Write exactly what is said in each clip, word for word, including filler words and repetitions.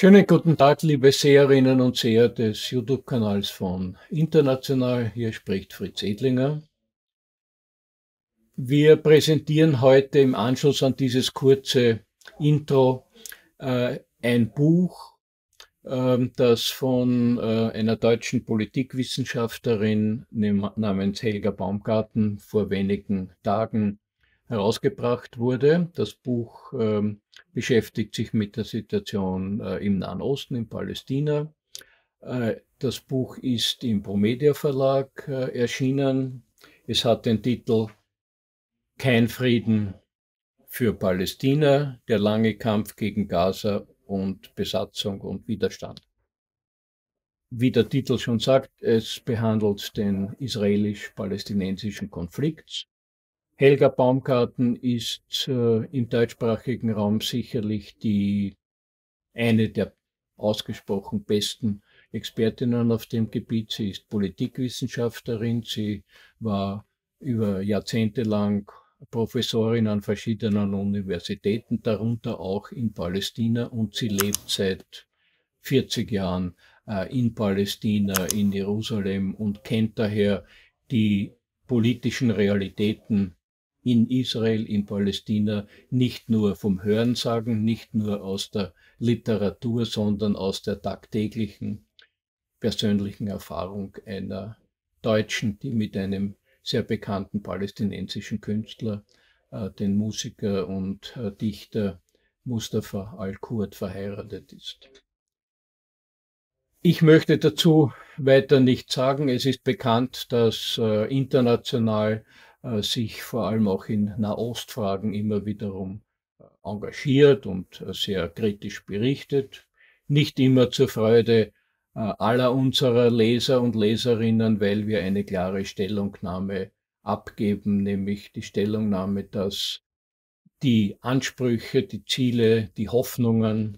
Schönen guten Tag, liebe Seherinnen und Seher des YouTube-Kanals von International. Hier spricht Fritz Edlinger. Wir präsentieren heute im Anschluss an dieses kurze Intro äh, ein Buch, äh, das von äh, einer deutschen Politikwissenschaftlerin namens Helga Baumgarten vor wenigen Tagen herausgebracht wurde. Das Buch äh, beschäftigt sich mit der Situation äh, im Nahen Osten, in Palästina. Äh, das Buch ist im Promedia Verlag äh, erschienen. Es hat den Titel Kein Frieden für Palästina, der lange Kampf gegen Gaza und Besatzung und Widerstand. Wie der Titel schon sagt, es behandelt den israelisch-palästinensischen Konflikt. Helga Baumgarten ist äh, im deutschsprachigen Raum sicherlich die eine der ausgesprochen besten Expertinnen auf dem Gebiet. Sie ist Politikwissenschaftlerin. Sie war über Jahrzehnte lang Professorin an verschiedenen Universitäten, darunter auch in Palästina, und sie lebt seit vierzig Jahren äh, in Palästina, in Jerusalem, und kennt daher die politischen Realitäten in Israel, in Palästina, nicht nur vom Hörensagen, nicht nur aus der Literatur, sondern aus der tagtäglichen persönlichen Erfahrung einer Deutschen, die mit einem sehr bekannten palästinensischen Künstler, äh, den Musiker und äh, Dichter Mustafa al-Kurd, verheiratet ist. Ich möchte dazu weiter nichts sagen. Es ist bekannt, dass äh, international äh, sich vor allem auch in Nahostfragen immer wiederum äh, engagiert und äh, sehr kritisch berichtet. Nicht immer zur Freude äh, aller unserer Leser und Leserinnen, weil wir eine klare Stellungnahme abgeben, nämlich die Stellungnahme, dass die Ansprüche, die Ziele, die Hoffnungen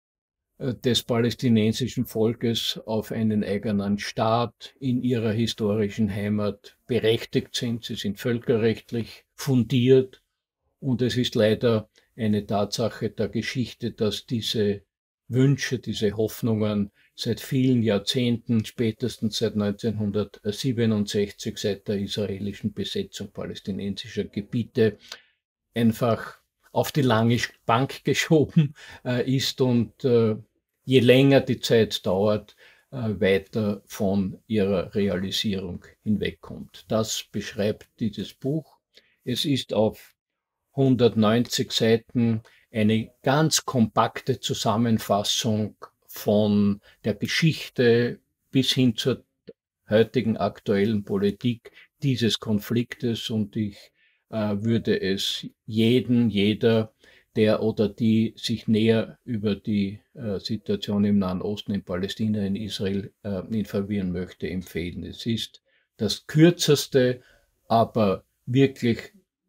des palästinensischen Volkes auf einen eigenen Staat in ihrer historischen Heimat berechtigt sind. Sie sind völkerrechtlich fundiert, und es ist leider eine Tatsache der Geschichte, dass diese Wünsche, diese Hoffnungen seit vielen Jahrzehnten, spätestens seit neunzehnhundertsiebenundsechzig, seit der israelischen Besetzung palästinensischer Gebiete, einfach auf die lange Bank geschoben äh, ist und äh, je länger die Zeit dauert, äh, weiter von ihrer Realisierung hinwegkommt. Das beschreibt dieses Buch. Es ist auf hundertneunzig Seiten eine ganz kompakte Zusammenfassung von der Geschichte bis hin zur heutigen aktuellen Politik dieses Konfliktes, und ich äh, würde es jeden, jeder, der oder die sich näher über die äh, Situation im Nahen Osten, in Palästina, in Israel äh, informieren möchte, empfehlen. Es ist das kürzeste, aber wirklich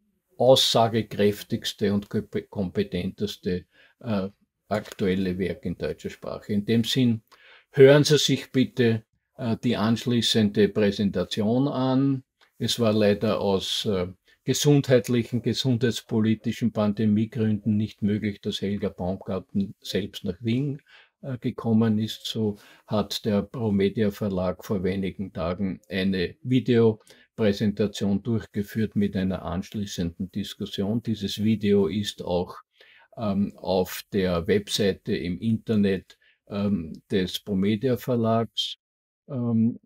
aussagekräftigste und kompetenteste äh, aktuelle Werk in deutscher Sprache. In dem Sinn, hören Sie sich bitte äh, die anschließende Präsentation an. Es war leider aus äh, gesundheitlichen, gesundheitspolitischen Pandemiegründen nicht möglich, dass Helga Baumgarten selbst nach Wien äh, gekommen ist. So hat der Promedia Verlag vor wenigen Tagen eine Videopräsentation durchgeführt mit einer anschließenden Diskussion. Dieses Video ist auch ähm, auf der Webseite im Internet ähm, des Promedia Verlags ähm,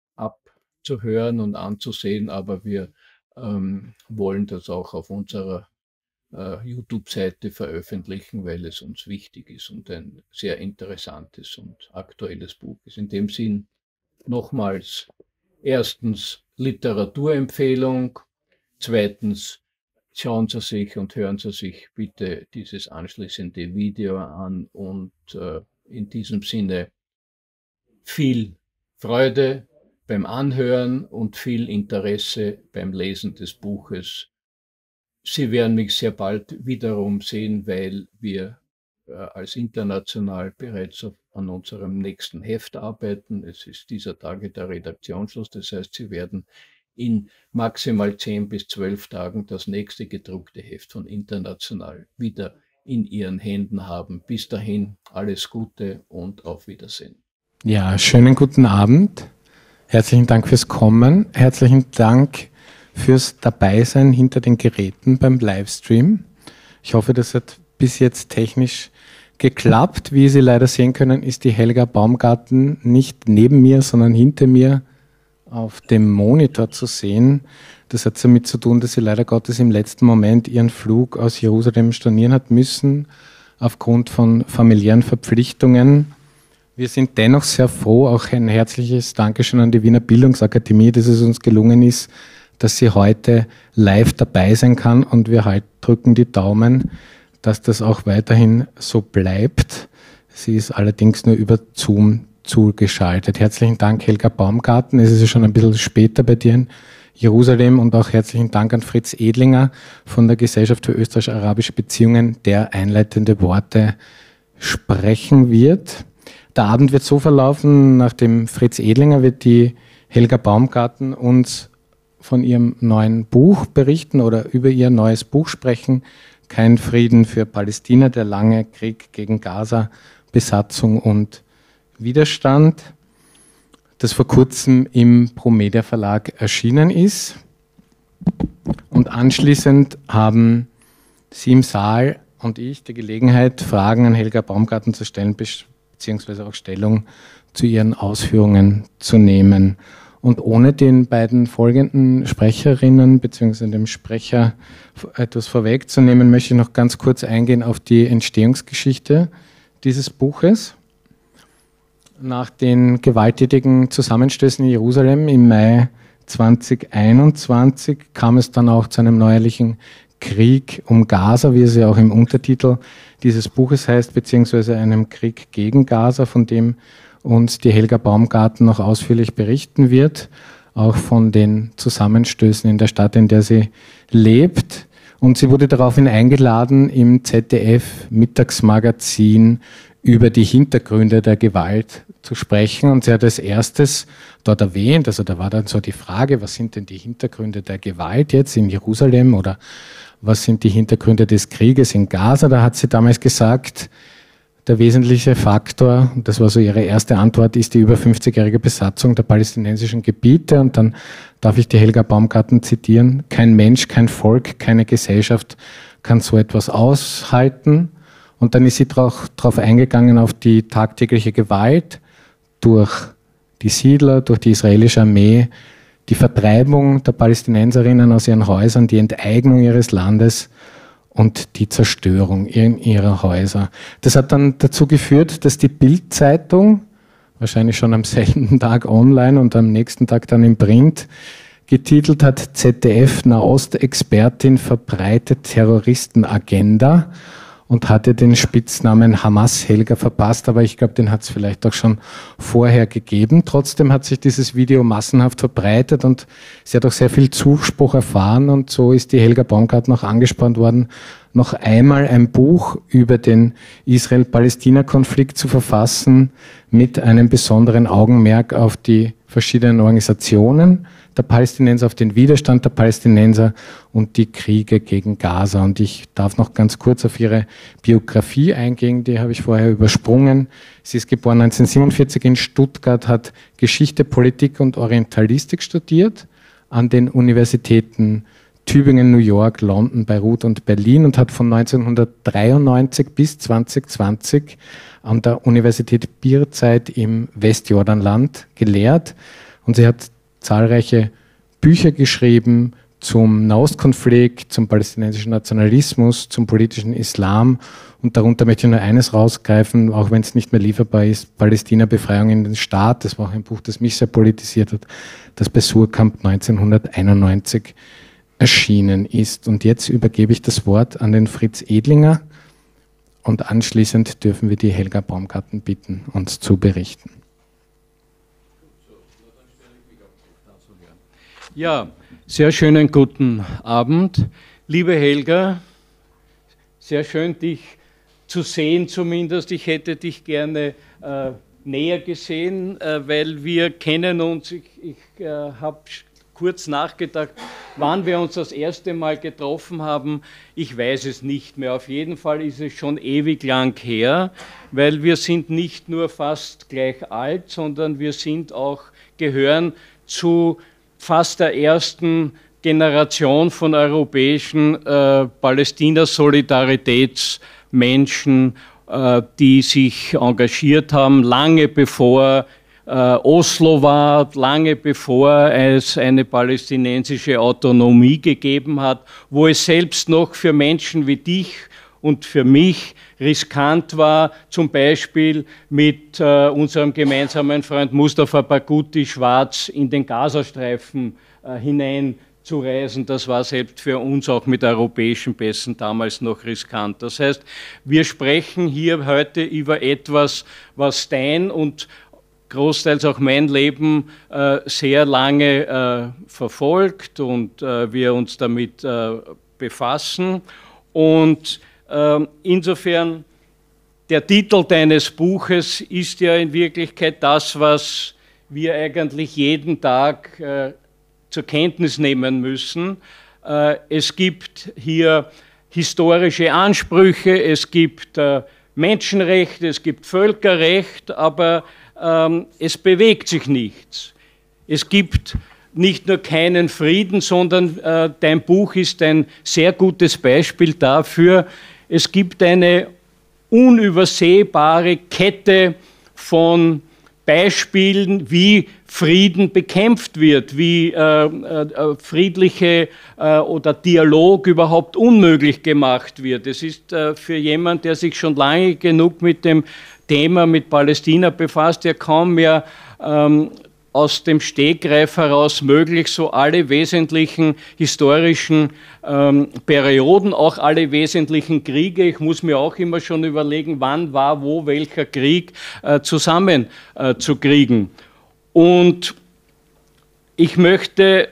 abzuhören und anzusehen, aber wir ähm, wollen das auch auf unserer äh, YouTube-Seite veröffentlichen, weil es uns wichtig ist und ein sehr interessantes und aktuelles Buch ist. In dem Sinn nochmals erstens Literaturempfehlung, zweitens schauen Sie sich und hören Sie sich bitte dieses anschließende Video an, und äh, in diesem Sinne viel Freude beim Anhören und viel Interesse beim Lesen des Buches. Sie werden mich sehr bald wiederum sehen, weil wir äh, als International bereits auf, an unserem nächsten Heft arbeiten. Es ist dieser Tage der Redaktionsschluss, das heißt, Sie werden in maximal zehn bis zwölf Tagen das nächste gedruckte Heft von International wieder in ihren Händen haben. Bis dahin alles Gute und auf Wiedersehen. Ja, schönen guten Abend. Herzlichen Dank fürs Kommen. Herzlichen Dank fürs Dabeisein hinter den Geräten beim Livestream. Ich hoffe, das hat bis jetzt technisch geklappt. Wie Sie leider sehen können, ist die Helga Baumgarten nicht neben mir, sondern hinter mir auf dem Monitor zu sehen. Das hat damit zu tun, dass sie leider Gottes im letzten Moment ihren Flug aus Jerusalem stornieren hat müssen, aufgrund von familiären Verpflichtungen. Wir sind dennoch sehr froh, auch ein herzliches Dankeschön an die Wiener Bildungsakademie, dass es uns gelungen ist, dass sie heute live dabei sein kann, und wir halt drücken die Daumen, dass das auch weiterhin so bleibt. Sie ist allerdings nur über Zoom zugeschaltet. Herzlichen Dank, Helga Baumgarten. Es ist ja schon ein bisschen später bei dir in Jerusalem, und auch herzlichen Dank an Fritz Edlinger von der Gesellschaft für österreichisch-arabische Beziehungen, der einleitende Worte sprechen wird. Der Abend wird so verlaufen: nach dem Fritz Edlinger wird die Helga Baumgarten uns von ihrem neuen Buch berichten oder über ihr neues Buch sprechen. Kein Frieden für Palästina, der lange Krieg gegen Gaza, Besatzung und Widerstand, das vor kurzem im Promedia Verlag erschienen ist. Und anschließend haben Sie im Saal und ich die Gelegenheit, Fragen an Helga Baumgarten zu stellen, beziehungsweise auch Stellung zu ihren Ausführungen zu nehmen. Und ohne den beiden folgenden Sprecherinnen bzw. dem Sprecher etwas vorwegzunehmen, möchte ich noch ganz kurz eingehen auf die Entstehungsgeschichte dieses Buches. Nach den gewalttätigen Zusammenstößen in Jerusalem im Mai zweitausendeinundzwanzig kam es dann auch zu einem neuerlichen Krieg um Gaza, wie es ja auch im Untertitel dieses Buches heißt, beziehungsweise einem Krieg gegen Gaza, von dem uns die Helga Baumgarten noch ausführlich berichten wird, auch von den Zusammenstößen in der Stadt, in der sie lebt. Und sie wurde daraufhin eingeladen, im Z D F-Mittagsmagazin über die Hintergründe der Gewalt zu sprechen. Und sie hat als erstes dort erwähnt, also da war dann so die Frage, was sind denn die Hintergründe der Gewalt jetzt in Jerusalem oder was sind die Hintergründe des Krieges in Gaza? Da hat sie damals gesagt, der wesentliche Faktor, und das war so ihre erste Antwort, ist die über fünfzigjährige Besatzung der palästinensischen Gebiete. Und dann darf ich die Helga Baumgarten zitieren: Kein Mensch, kein Volk, keine Gesellschaft kann so etwas aushalten. Und dann ist sie darauf eingegangen, auf die tagtägliche Gewalt durch die Siedler, durch die israelische Armee, die Vertreibung der Palästinenserinnen aus ihren Häusern, die Enteignung ihres Landes und die Zerstörung ihrer Häuser. Das hat dann dazu geführt, dass die Bild-Zeitung, wahrscheinlich schon am selben Tag online und am nächsten Tag dann im Print, getitelt hat: Z D F-Nahost-Expertin verbreitet Terroristenagenda, und hatte den Spitznamen Hamas-Helga verpasst, aber ich glaube, den hat es vielleicht auch schon vorher gegeben. Trotzdem hat sich dieses Video massenhaft verbreitet und sie hat auch sehr viel Zuspruch erfahren, und so ist die Helga Baumgarten auch angespornt worden, noch einmal ein Buch über den Israel-Palästina-Konflikt zu verfassen, mit einem besonderen Augenmerk auf die verschiedenen Organisationen der Palästinenser, auf den Widerstand der Palästinenser und die Kriege gegen Gaza. Und ich darf noch ganz kurz auf ihre Biografie eingehen, die habe ich vorher übersprungen. Sie ist geboren neunzehnhundertsiebenundvierzig in Stuttgart, hat Geschichte, Politik und Orientalistik studiert an den Universitäten Tübingen, New York, London, Beirut und Berlin und hat von neunzehnhundertdreiundneunzig bis zweitausendzwanzig an der Universität Birzeit im Westjordanland gelehrt. Und sie hat zahlreiche Bücher geschrieben zum Nahostkonflikt, zum palästinensischen Nationalismus, zum politischen Islam. Und darunter möchte ich nur eines rausgreifen, auch wenn es nicht mehr lieferbar ist: Palästina, Befreiung in den Staat. Das war auch ein Buch, das mich sehr politisiert hat, das bei Surkamp neunzehnhunderteinundneunzig erschienen ist. Und jetzt übergebe ich das Wort an den Fritz Edlinger, und anschließend dürfen wir die Helga Baumgarten bitten, uns zu berichten. Ja, sehr schönen guten Abend. Liebe Helga, sehr schön, dich zu sehen zumindest. Ich hätte dich gerne äh, näher gesehen, äh, weil wir kennen uns. Ich, ich äh, habe kurz nachgedacht, wann wir uns das erste Mal getroffen haben. Ich weiß es nicht mehr. Auf jeden Fall ist es schon ewig lang her, weil wir sind nicht nur fast gleich alt, sondern wir sind auch, gehören zu fast der ersten Generation von europäischen äh, Palästina-Solidaritätsmenschen, äh, die sich engagiert haben, lange bevor Äh, Oslo war, lange bevor es eine palästinensische Autonomie gegeben hat, wo es selbst noch für Menschen wie dich und für mich riskant war, zum Beispiel mit äh, unserem gemeinsamen Freund Mustafa Barghouti Schwarz in den Gazastreifen äh, hineinzureisen. Das war selbst für uns auch mit europäischen Pässen damals noch riskant. Das heißt, wir sprechen hier heute über etwas, was dein und großteils auch mein Leben äh, sehr lange äh, verfolgt und äh, wir uns damit äh, befassen. Und äh, insofern, der Titel deines Buches ist ja in Wirklichkeit das, was wir eigentlich jeden Tag äh, zur Kenntnis nehmen müssen. Äh, es gibt hier historische Ansprüche, es gibt äh, Menschenrechte, es gibt Völkerrecht, aber ähm, es bewegt sich nichts. Es gibt nicht nur keinen Frieden, sondern äh, dein Buch ist ein sehr gutes Beispiel dafür. Es gibt eine unübersehbare Kette von Beispielen, wie Frieden bekämpft wird, wie äh, äh, friedliche äh, oder Dialog überhaupt unmöglich gemacht wird. Es ist äh, für jemanden, der sich schon lange genug mit dem Thema, mit Palästina befasst, ja kaum mehr ähm, aus dem Stegreif heraus möglich, so alle wesentlichen historischen ähm, Perioden, auch alle wesentlichen Kriege. Ich muss mir auch immer schon überlegen, wann war wo welcher Krieg äh, zusammen äh, zu kriegen. Und ich möchte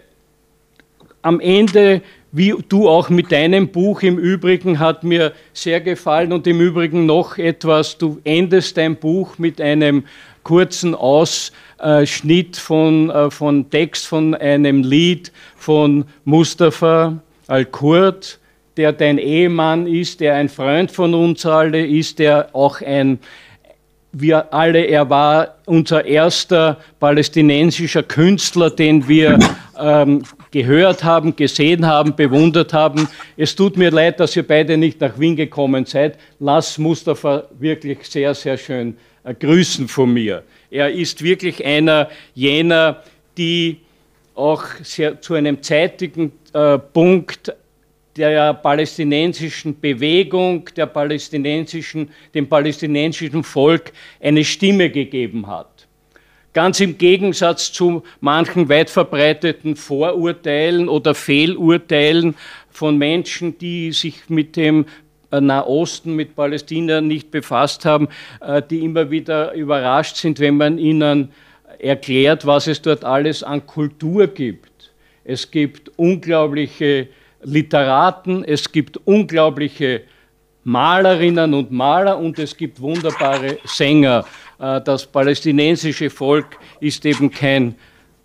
am Ende, wie du auch mit deinem Buch im Übrigen, hat mir sehr gefallen und im Übrigen noch etwas, du endest dein Buch mit einem kurzen Ausschnitt von, von Text von einem Lied von Mustafa Al-Kurd, der dein Ehemann ist, der ein Freund von uns alle ist, der auch ein, wir alle, er war unser erster palästinensischer Künstler, den wir ähm, gehört haben, gesehen haben, bewundert haben. Es tut mir leid, dass ihr beide nicht nach Wien gekommen seid. Lass Mustafa wirklich sehr, sehr schön äh, grüßen von mir. Er ist wirklich einer jener, die auch sehr, zu einem zeitigen äh, Punkt der palästinensischen Bewegung, der palästinensischen, dem palästinensischen Volk eine Stimme gegeben hat. Ganz im Gegensatz zu manchen weit verbreiteten Vorurteilen oder Fehlurteilen von Menschen, die sich mit dem Nahosten, mit Palästina nicht befasst haben, die immer wieder überrascht sind, wenn man ihnen erklärt, was es dort alles an Kultur gibt. Es gibt unglaubliche Literaten, es gibt unglaubliche Malerinnen und Maler und es gibt wunderbare Sänger. Das palästinensische Volk ist eben kein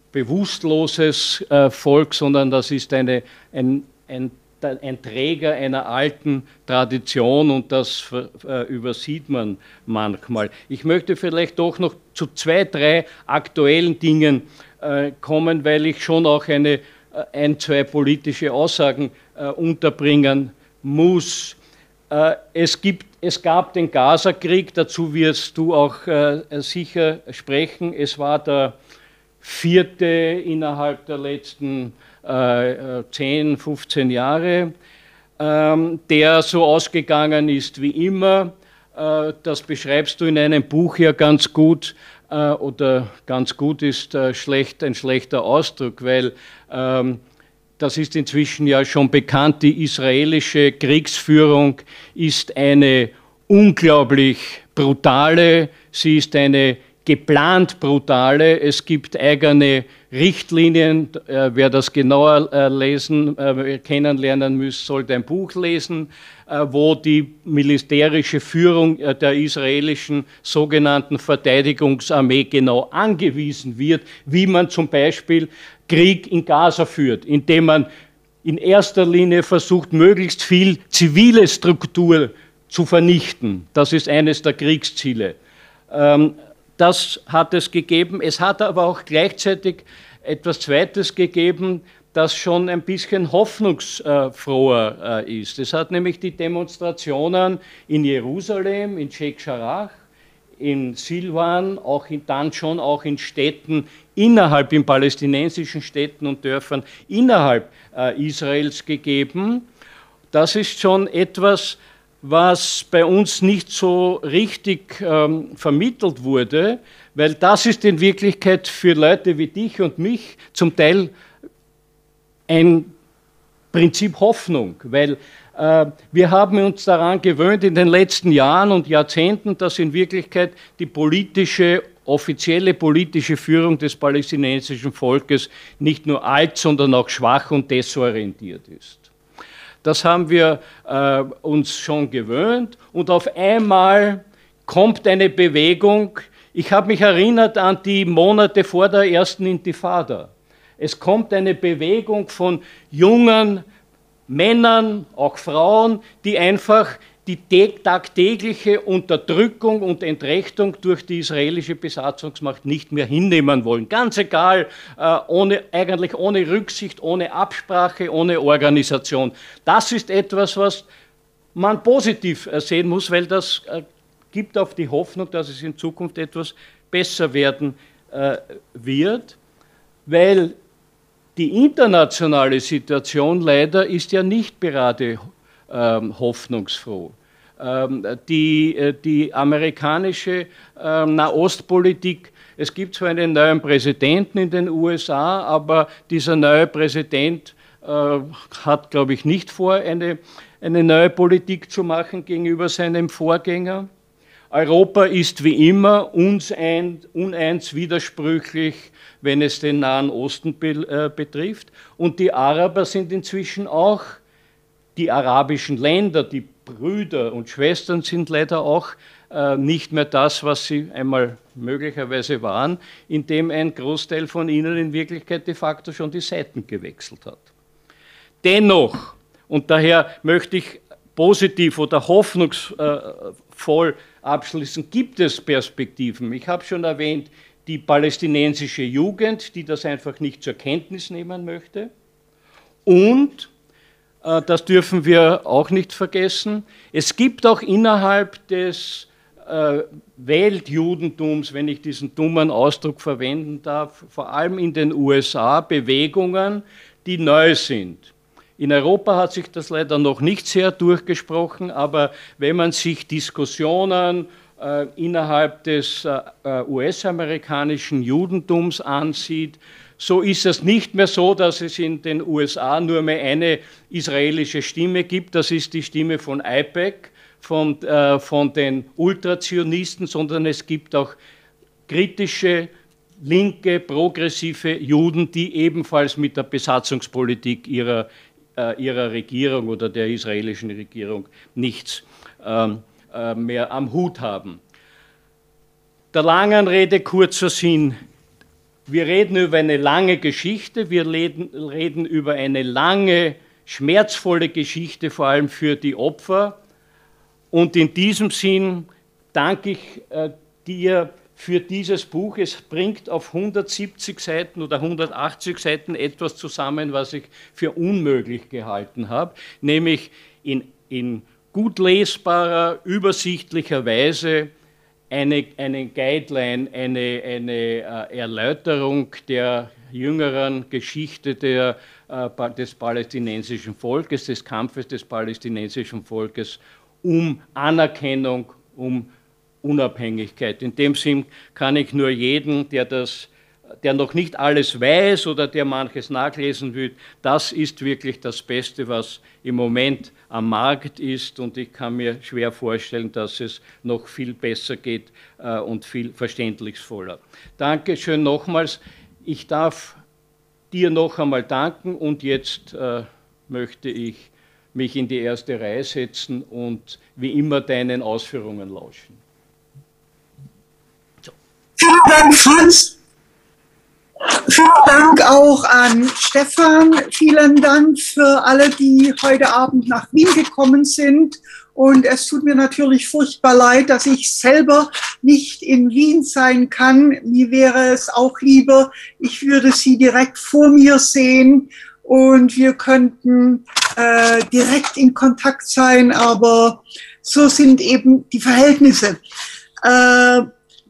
bewusstloses Volk, sondern das ist eine, ein, ein, ein Träger einer alten Tradition und das übersieht man manchmal. Ich möchte vielleicht doch noch zu zwei, drei aktuellen Dingen kommen, weil ich schon auch eine ein, zwei politische Aussagen äh, unterbringen muss. Äh, es, gibt, es gab den Gaza-Krieg, dazu wirst du auch äh, sicher sprechen. Es war der vierte innerhalb der letzten äh, zehn, fünfzehn Jahre, ähm, der so ausgegangen ist wie immer. Äh, das beschreibst du in einem Buch ja ganz gut. Oder ganz gut ist äh, schlecht, ein schlechter Ausdruck, weil ähm, das ist inzwischen ja schon bekannt, die israelische Kriegsführung ist eine unglaublich brutale, sie ist eine geplant brutale, es gibt eigene Richtlinien, äh, wer das genauer äh, lesen, äh, kennenlernen muss, sollte ein Buch lesen, äh, wo die militärische Führung äh, der israelischen sogenannten Verteidigungsarmee genau angewiesen wird, wie man zum Beispiel Krieg in Gaza führt, indem man in erster Linie versucht, möglichst viel zivile Struktur zu vernichten. Das ist eines der Kriegsziele. Das hat es gegeben. Es hat aber auch gleichzeitig etwas Zweites gegeben, das schon ein bisschen hoffnungsfroher ist. Es hat nämlich die Demonstrationen in Jerusalem, in Sheikh Jarrah, in Silwan, auch in, dann schon auch in Städten innerhalb, in palästinensischen Städten und Dörfern innerhalb äh, Israels gegeben. Das ist schon etwas, was bei uns nicht so richtig ähm, vermittelt wurde, weil das ist in Wirklichkeit für Leute wie dich und mich zum Teil ein Prinzip Hoffnung, weil äh, wir haben uns daran gewöhnt in den letzten Jahren und Jahrzehnten, dass in Wirklichkeit die politische, offizielle politische Führung des palästinensischen Volkes nicht nur alt, sondern auch schwach und desorientiert ist. Das haben wir äh, uns schon gewöhnt und auf einmal kommt eine Bewegung. Ich habe mich erinnert an die Monate vor der ersten Intifada. Es kommt eine Bewegung von jungen Männern, auch Frauen, die einfach die tagtägliche Unterdrückung und Entrechtung durch die israelische Besatzungsmacht nicht mehr hinnehmen wollen. Ganz egal, ohne, eigentlich ohne Rücksicht, ohne Absprache, ohne Organisation. Das ist etwas, was man positiv sehen muss, weil das gibt auf die Hoffnung, dass es in Zukunft etwas besser werden wird, weil die internationale Situation leider ist ja nicht gerade ähm, hoffnungsfroh. Ähm, die, äh, die amerikanische äh, Nahostpolitik, es gibt zwar einen neuen Präsidenten in den U S A, aber dieser neue Präsident äh, hat, glaube ich, nicht vor, eine, eine neue Politik zu machen gegenüber seinem Vorgänger. Europa ist wie immer uns ein, uneins widersprüchlich, wenn es den Nahen Osten be, äh, betrifft. Und die Araber sind inzwischen auch, die arabischen Länder, die Brüder und Schwestern sind leider auch äh, nicht mehr das, was sie einmal möglicherweise waren, indem ein Großteil von ihnen in Wirklichkeit de facto schon die Seiten gewechselt hat. Dennoch, und daher möchte ich positiv oder hoffnungsvoll abschließen, gibt es Perspektiven. Ich habe schon erwähnt, die palästinensische Jugend, die das einfach nicht zur Kenntnis nehmen möchte. Und, äh, das dürfen wir auch nicht vergessen, es gibt auch innerhalb des äh, Weltjudentums, wenn ich diesen dummen Ausdruck verwenden darf, vor allem in den U S A Bewegungen, die neu sind. In Europa hat sich das leider noch nicht sehr durchgesprochen, aber wenn man sich Diskussionen äh, innerhalb des äh, U S-amerikanischen Judentums ansieht, so ist es nicht mehr so, dass es in den U S A nur mehr eine israelische Stimme gibt, das ist die Stimme von AIPAC, von, äh, von den Ultrazionisten, sondern es gibt auch kritische, linke, progressive Juden, die ebenfalls mit der Besatzungspolitik ihrer ihrer Regierung oder der israelischen Regierung nichts ähm, äh, mehr am Hut haben. Der langen Rede kurzer Sinn. Wir reden über eine lange Geschichte, wir reden, reden über eine lange, schmerzvolle Geschichte, vor allem für die Opfer. Und in diesem Sinn danke ich äh, dir für dieses Buch. Es bringt auf hundertsiebzig Seiten oder hundertachtzig Seiten etwas zusammen, was ich für unmöglich gehalten habe, nämlich in, in gut lesbarer, übersichtlicher Weise eine, eine Guideline, eine, eine äh, Erläuterung der jüngeren Geschichte der, äh, des palästinensischen Volkes, des Kampfes des palästinensischen Volkes um Anerkennung, um Unabhängigkeit. In dem Sinn kann ich nur jeden, der, das, der noch nicht alles weiß oder der manches nachlesen will, das ist wirklich das Beste, was im Moment am Markt ist, und ich kann mir schwer vorstellen, dass es noch viel besser geht äh, und viel verständnisvoller. Dankeschön nochmals. Ich darf dir noch einmal danken und jetzt äh, möchte ich mich in die erste Reihe setzen und wie immer deinen Ausführungen lauschen. Vielen Dank, Franz. Vielen Dank auch an Stefan. Vielen Dank für alle, die heute Abend nach Wien gekommen sind. Und es tut mir natürlich furchtbar leid, dass ich selber nicht in Wien sein kann. Mir wäre es auch lieber, ich würde Sie direkt vor mir sehen und wir könnten äh, direkt in Kontakt sein. Aber so sind eben die Verhältnisse. Äh,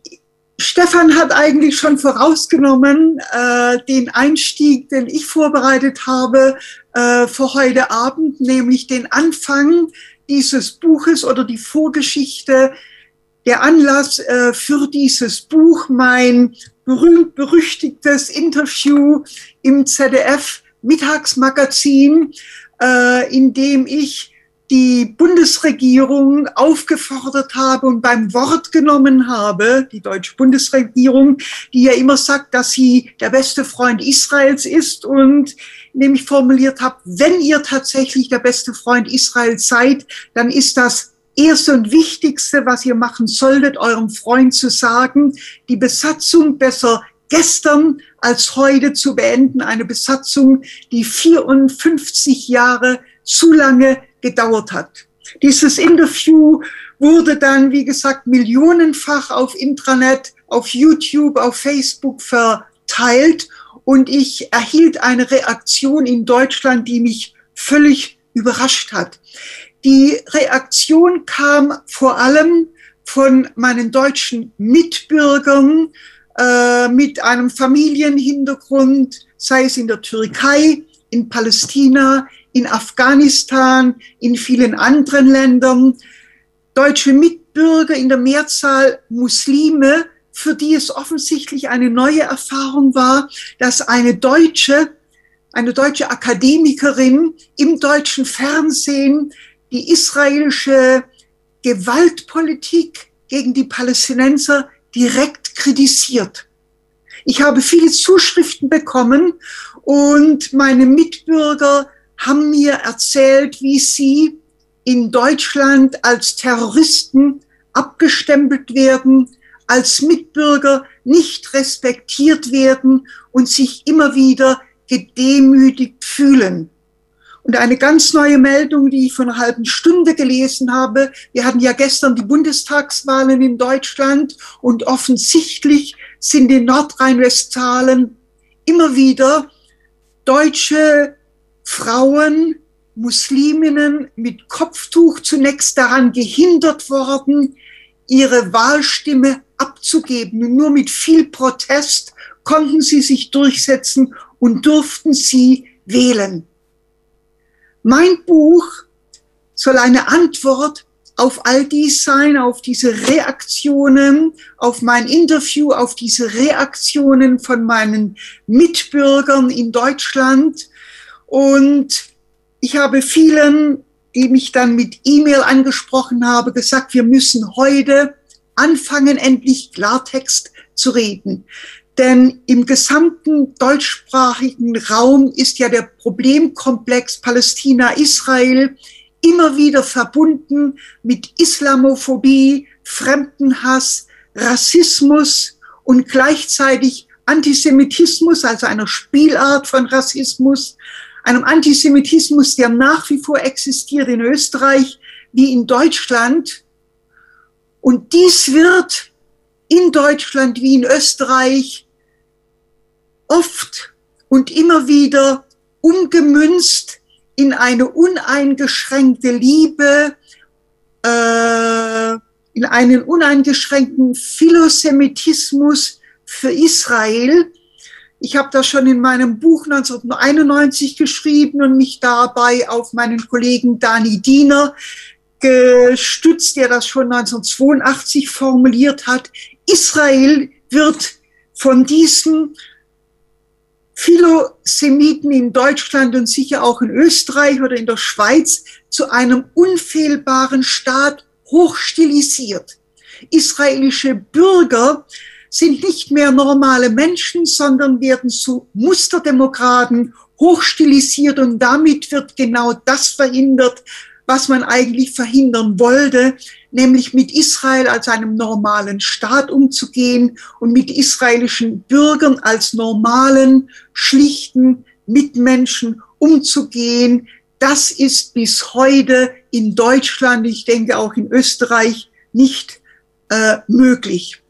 Stefan hat eigentlich schon vorausgenommen äh, den Einstieg, den ich vorbereitet habe äh, für heute Abend, nämlich den Anfang dieses Buches oder die Vorgeschichte, der Anlass äh, für dieses Buch, mein berühmt-berüchtigtes Interview im Z D F-Mittagsmagazin, äh, in dem ich die Bundesregierung aufgefordert habe und beim Wort genommen habe, die deutsche Bundesregierung, die ja immer sagt, dass sie der beste Freund Israels ist, und nämlich formuliert habe, wenn ihr tatsächlich der beste Freund Israels seid, dann ist das Erste und Wichtigste, was ihr machen solltet, eurem Freund zu sagen, die Besatzung besser gestern als heute zu beenden, eine Besatzung, die vierundfünfzig Jahre zu lange gedauert hat. Dieses Interview wurde dann, wie gesagt, millionenfach auf Intranet, auf YouTube, auf Facebook verteilt, und ich erhielt eine Reaktion in Deutschland, die mich völlig überrascht hat. Die Reaktion kam vor allem von meinen deutschen Mitbürgern äh, mit einem Familienhintergrund, sei es in der Türkei, in Palästina, in Afghanistan, in vielen anderen Ländern. Deutsche Mitbürger, in der Mehrzahl Muslime, für die es offensichtlich eine neue Erfahrung war, dass eine deutsche, eine deutsche Akademikerin im deutschen Fernsehen die israelische Gewaltpolitik gegen die Palästinenser direkt kritisiert. Ich habe viele Zuschriften bekommen und meine Mitbürger haben mir erzählt, wie sie in Deutschland als Terroristen abgestempelt werden, als Mitbürger nicht respektiert werden und sich immer wieder gedemütigt fühlen. Und eine ganz neue Meldung, die ich vor einer halben Stunde gelesen habe: Wir hatten ja gestern die Bundestagswahlen in Deutschland, und offensichtlich sind in Nordrhein-Westfalen immer wieder deutsche Frauen, Musliminnen mit Kopftuch zunächst daran gehindert worden, ihre Wahlstimme abzugeben. Und nur mit viel Protest konnten sie sich durchsetzen und durften sie wählen. Mein Buch soll eine Antwort auf all dies sein, auf diese Reaktionen, auf mein Interview, auf diese Reaktionen von meinen Mitbürgern in Deutschland. Und ich habe vielen, die mich dann mit E-Mail angesprochen haben, gesagt, wir müssen heute anfangen, endlich Klartext zu reden. Denn im gesamten deutschsprachigen Raum ist ja der Problemkomplex Palästina-Israel immer wieder verbunden mit Islamophobie, Fremdenhass, Rassismus und gleichzeitig Antisemitismus, also einer Spielart von Rassismus, einem Antisemitismus, der nach wie vor existiert in Österreich wie in Deutschland. Und dies wird in Deutschland wie in Österreich oft und immer wieder umgemünzt in eine uneingeschränkte Liebe, äh, in einen uneingeschränkten Philosemitismus für Israel. Ich habe das schon in meinem Buch neunzehnhunderteinundneunzig geschrieben und mich dabei auf meinen Kollegen Dani Diener gestützt, der das schon neunzehnhundertzweiundachtzig formuliert hat. Israel wird von diesen Philosemiten in Deutschland und sicher auch in Österreich oder in der Schweiz zu einem unfehlbaren Staat hochstilisiert. Israelische Bürger sind nicht mehr normale Menschen, sondern werden zu Musterdemokraten hochstilisiert, und damit wird genau das verhindert, was man eigentlich verhindern wollte, nämlich mit Israel als einem normalen Staat umzugehen und mit israelischen Bürgern als normalen, schlichten Mitmenschen umzugehen. Das ist bis heute in Deutschland, ich denke auch in Österreich, nicht äh, möglich.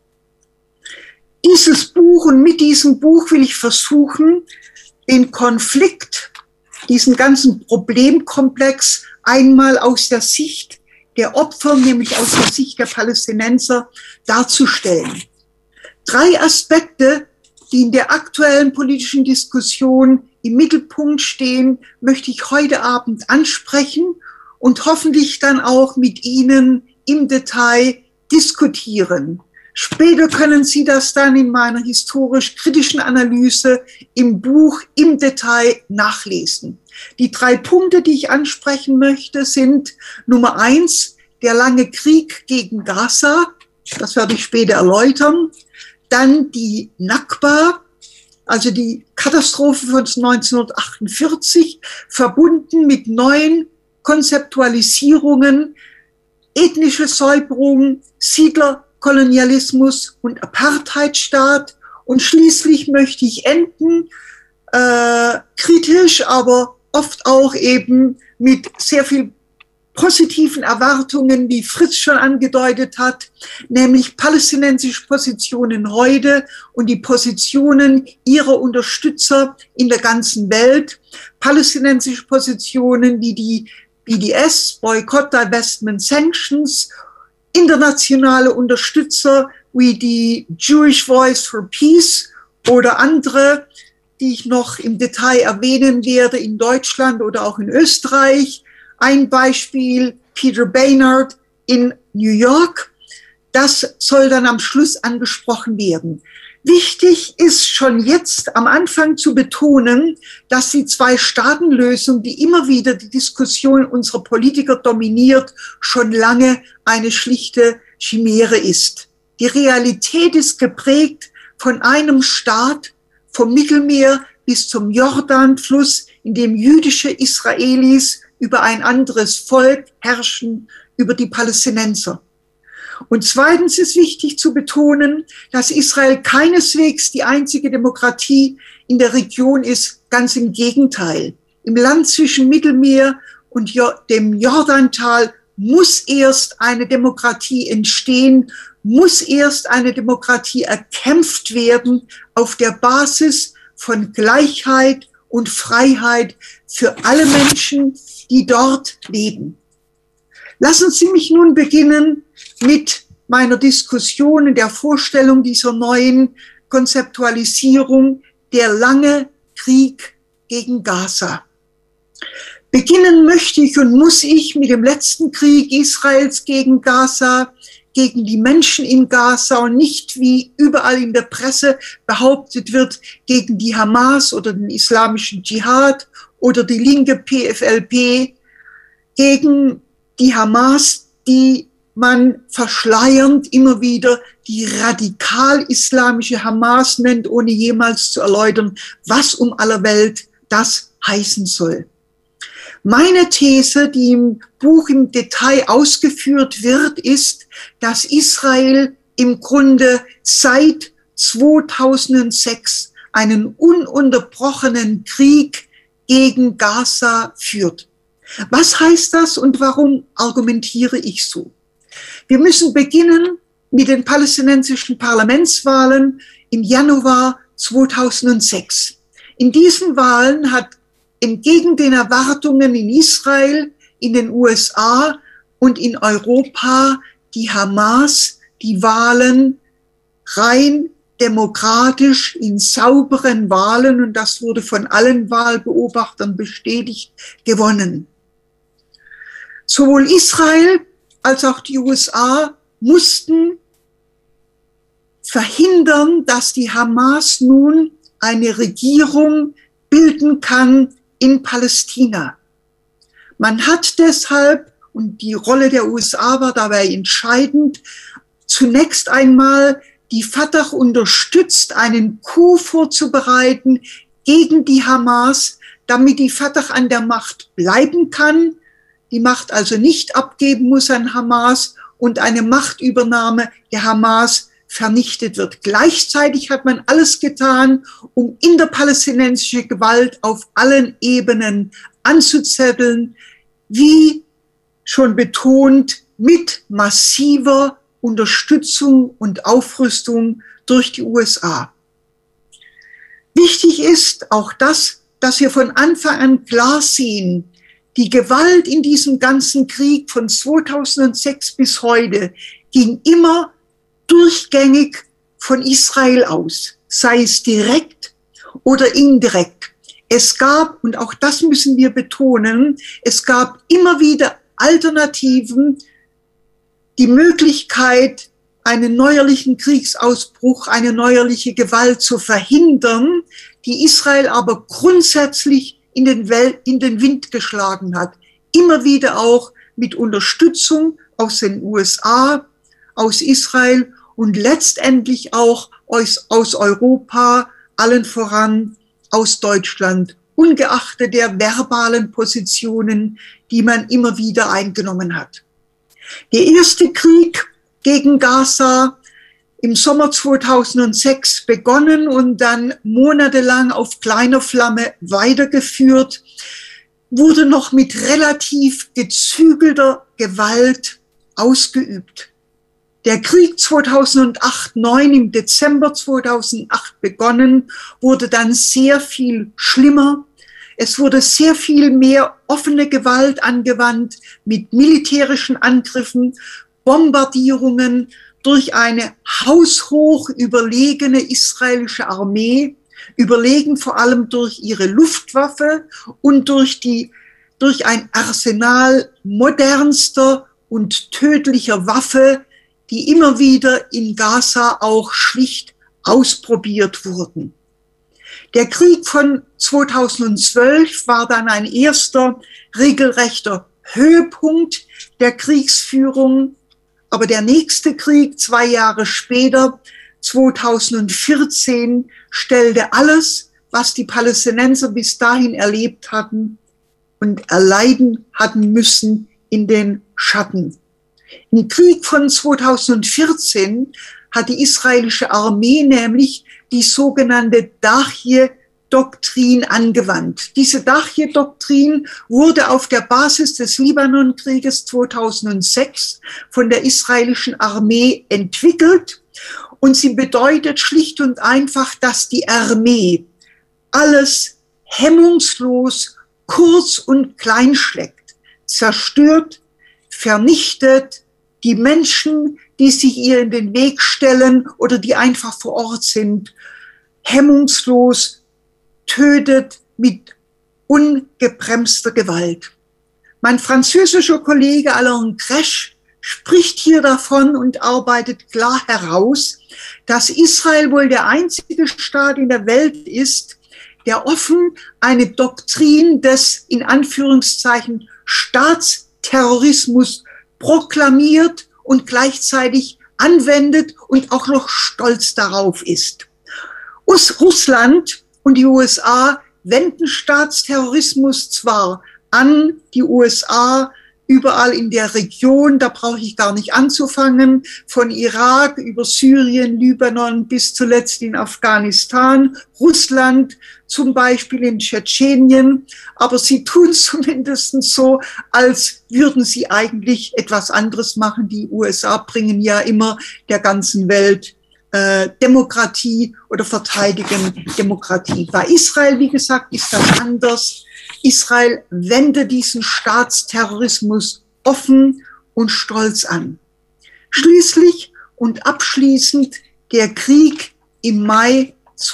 Dieses Buch und mit diesem Buch will ich versuchen, den Konflikt, diesen ganzen Problemkomplex einmal aus der Sicht der Opfer, nämlich aus der Sicht der Palästinenser, darzustellen. Drei Aspekte, die in der aktuellen politischen Diskussion im Mittelpunkt stehen, möchte ich heute Abend ansprechen und hoffentlich dann auch mit Ihnen im Detail diskutieren. Später können Sie das dann in meiner historisch-kritischen Analyse im Buch im Detail nachlesen. Die drei Punkte, die ich ansprechen möchte, sind Nummer eins, der lange Krieg gegen Gaza. Das werde ich später erläutern. Dann die Nakba, also die Katastrophe von neunzehnhundertachtundvierzig, verbunden mit neuen Konzeptualisierungen, ethnische Säuberung, Siedlerkolonialismus und Apartheidstaat. Und schließlich möchte ich enden, äh, kritisch, aber oft auch eben mit sehr viel positiven Erwartungen, wie Fritz schon angedeutet hat, nämlich palästinensische Positionen heute und die Positionen ihrer Unterstützer in der ganzen Welt, palästinensische Positionen wie die B D S, Boycott, Divestment, Sanctions, internationale Unterstützer wie die Jewish Voice for Peace oder andere, die ich noch im Detail erwähnen werde in Deutschland oder auch in Österreich. Ein Beispiel, Peter Baynard in New York. Das soll dann am Schluss angesprochen werden. Wichtig ist schon jetzt am Anfang zu betonen, dass die Zwei-Staaten-Lösung, die immer wieder die Diskussion unserer Politiker dominiert, schon lange eine schlichte Chimäre ist. Die Realität ist geprägt von einem Staat, vom Mittelmeer bis zum Jordanfluss, in dem jüdische Israelis über ein anderes Volk herrschen, über die Palästinenser. Und zweitens ist wichtig zu betonen, dass Israel keineswegs die einzige Demokratie in der Region ist, ganz im Gegenteil. Im Land zwischen Mittelmeer und dem Jordantal muss erst eine Demokratie entstehen, muss erst eine Demokratie erkämpft werden auf der Basis von Gleichheit und Freiheit für alle Menschen, die dort leben. Lassen Sie mich nun beginnen mit meiner Diskussion und der Vorstellung dieser neuen Konzeptualisierung, der lange Krieg gegen Gaza. Beginnen möchte ich und muss ich mit dem letzten Krieg Israels gegen Gaza, gegen die Menschen in Gaza und nicht, wie überall in der Presse behauptet wird, gegen die Hamas oder den islamischen Dschihad oder die linke P F L P, gegen die Hamas, die man verschleiernd immer wieder die radikal-islamische Hamas nennt, ohne jemals zu erläutern, was um aller Welt das heißen soll. Meine These, die im Buch im Detail ausgeführt wird, ist, dass Israel im Grunde seit zweitausendsechs einen ununterbrochenen Krieg gegen Gaza führt. Was heißt das und warum argumentiere ich so? Wir müssen beginnen mit den palästinensischen Parlamentswahlen im Januar zweitausendsechs. In diesen Wahlen hat entgegen den Erwartungen in Israel, in den U S A und in Europa die Hamas die Wahlen rein demokratisch in sauberen Wahlen, und das wurde von allen Wahlbeobachtern bestätigt, gewonnen. Sowohl Israel als auch die U S A mussten verhindern, dass die Hamas nun eine Regierung bilden kann in Palästina. Man hat deshalb, und die Rolle der U S A war dabei entscheidend, zunächst einmal die Fatah unterstützt, einen Coup vorzubereiten gegen die Hamas, damit die Fatah an der Macht bleiben kann, die Macht also nicht abgeben muss an Hamas und eine Machtübernahme der Hamas vernichtet wird. Gleichzeitig hat man alles getan, um interpalästinensische Gewalt auf allen Ebenen anzuzetteln, wie schon betont, mit massiver Unterstützung und Aufrüstung durch die U S A. Wichtig ist auch das, dass wir von Anfang an klar sehen, die Gewalt in diesem ganzen Krieg von zweitausendsechs bis heute ging immer durchgängig von Israel aus, sei es direkt oder indirekt. Es gab, und auch das müssen wir betonen, es gab immer wieder Alternativen, die Möglichkeit, einen neuerlichen Kriegsausbruch, eine neuerliche Gewalt zu verhindern, die Israel aber grundsätzlich in den, Welt, in den Wind geschlagen hat. Immer wieder auch mit Unterstützung aus den U S A, aus Israel und letztendlich auch aus, aus Europa, allen voran aus Deutschland, ungeachtet der verbalen Positionen, die man immer wieder eingenommen hat. Der erste Krieg gegen Gaza im Sommer zweitausendsechs begonnen und dann monatelang auf kleiner Flamme weitergeführt, wurde noch mit relativ gezügelter Gewalt ausgeübt. Der Krieg zweitausendacht neun, im Dezember zweitausendacht begonnen, wurde dann sehr viel schlimmer. Es wurde sehr viel mehr offene Gewalt angewandt mit militärischen Angriffen, Bombardierungen durch eine haushoch überlegene israelische Armee, überlegen vor allem durch ihre Luftwaffe und durch die, durch ein Arsenal modernster und tödlicher Waffe, die immer wieder in Gaza auch schlicht ausprobiert wurden. Der Krieg von zweitausendzwölf war dann ein erster regelrechter Höhepunkt der Kriegsführung. Aber der nächste Krieg, zwei Jahre später, zweitausendvierzehn, stellte alles, was die Palästinenser bis dahin erlebt hatten und erleiden hatten müssen, in den Schatten. Im Krieg von zweitausendvierzehn hat die israelische Armee nämlich die sogenannte Dachie-Doktrin angewandt. Diese Dachie-Doktrin wurde auf der Basis des Libanonkrieges zweitausendsechs von der israelischen Armee entwickelt und sie bedeutet schlicht und einfach, dass die Armee alles hemmungslos kurz und klein schlägt, zerstört, vernichtet, die Menschen, die sich ihr in den Weg stellen oder die einfach vor Ort sind, hemmungslos tötet mit ungebremster Gewalt. Mein französischer Kollege Alain Kresch spricht hier davon und arbeitet klar heraus, dass Israel wohl der einzige Staat in der Welt ist, der offen eine Doktrin des, in Anführungszeichen, Staatsterrorismus proklamiert und gleichzeitig anwendet und auch noch stolz darauf ist. Russland und die U S A wenden Staatsterrorismus zwar an, die U S A überall in der Region, da brauche ich gar nicht anzufangen, von Irak über Syrien, Libanon bis zuletzt in Afghanistan, Russland zum Beispiel in Tschetschenien, aber sie tun zumindest so, als würden sie eigentlich etwas anderes machen. Die U S A bringen ja immer der ganzen Welt äh, Demokratie oder verteidigen Demokratie. Bei Israel, wie gesagt, ist das anders. Israel wendet diesen Staatsterrorismus offen und stolz an. Schließlich und abschließend der Krieg im Mai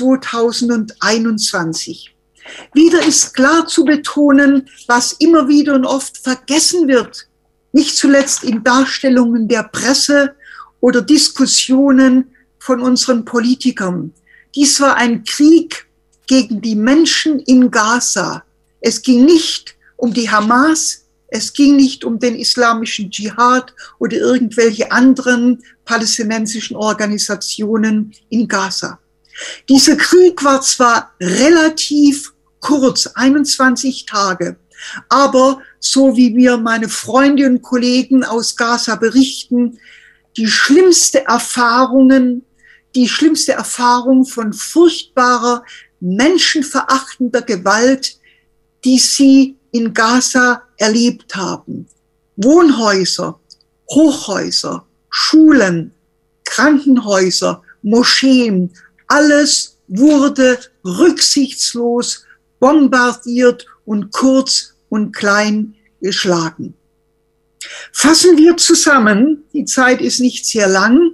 zweitausendeinundzwanzig. Wieder ist klar zu betonen, was immer wieder und oft vergessen wird, nicht zuletzt in Darstellungen der Presse oder Diskussionen von unseren Politikern. Dies war ein Krieg gegen die Menschen in Gaza. Es ging nicht um die Hamas, es ging nicht um den islamischen Dschihad oder irgendwelche anderen palästinensischen Organisationen in Gaza. Dieser Krieg war zwar relativ kurz, einundzwanzig Tage, Aber so wie mir meine Freunde und Kollegen aus Gaza berichten, die schlimmste Erfahrungen, die schlimmste Erfahrung von furchtbarer, menschenverachtender Gewalt, die sie in Gaza erlebt haben. Wohnhäuser, Hochhäuser, Schulen, Krankenhäuser, Moscheen, alles wurde rücksichtslos bombardiert und kurz und klein geschlagen. Fassen wir zusammen, die Zeit ist nicht sehr lang,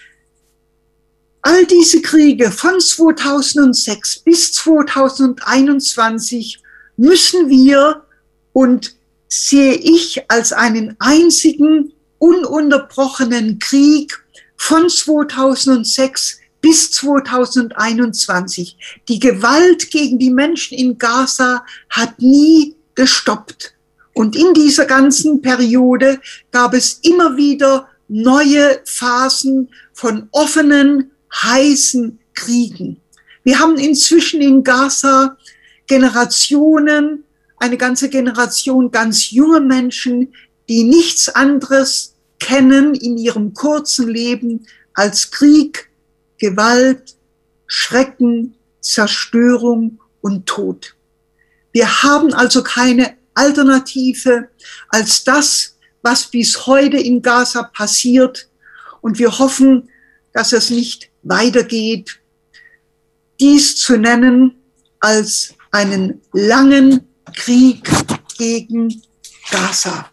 all diese Kriege von zweitausendsechs bis zweitausendeinundzwanzig müssen wir und sehe ich als einen einzigen ununterbrochenen Krieg von zweitausendsechs bis zweitausendeinundzwanzig. Die Gewalt gegen die Menschen in Gaza hat nie gestoppt. Und in dieser ganzen Periode gab es immer wieder neue Phasen von offenen, heißen Kriegen. Wir haben inzwischen in Gaza Generationen, eine ganze Generation ganz junger Menschen, die nichts anderes kennen in ihrem kurzen Leben als Krieg, Gewalt, Schrecken, Zerstörung und Tod. Wir haben also keine Alternative als das, was bis heute in Gaza passiert. Und wir hoffen, dass es nicht weitergeht. Dies zu nennen als einen langen Krieg gegen Gaza.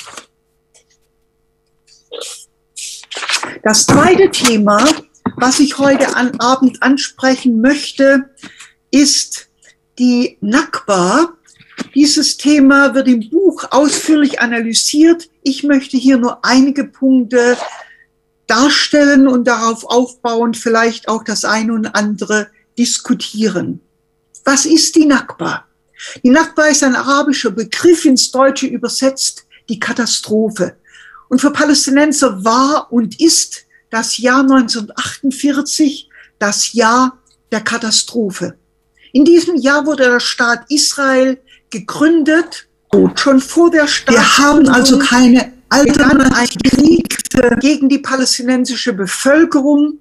Das zweite Thema, was ich heute an Abend ansprechen möchte, ist die Nakba. Dieses Thema wird im Buch ausführlich analysiert. Ich möchte hier nur einige Punkte darstellen und darauf aufbauend vielleicht auch das eine und andere diskutieren. Was ist die Nakba? Die Nakba ist ein arabischer Begriff, ins Deutsche übersetzt die Katastrophe. Und für Palästinenser war und ist das Jahr neunzehnhundertachtundvierzig das Jahr der Katastrophe. In diesem Jahr wurde der Staat Israel gegründet, schon vor der Stadt. Wir haben also keine Alternative gegen die palästinensische Bevölkerung.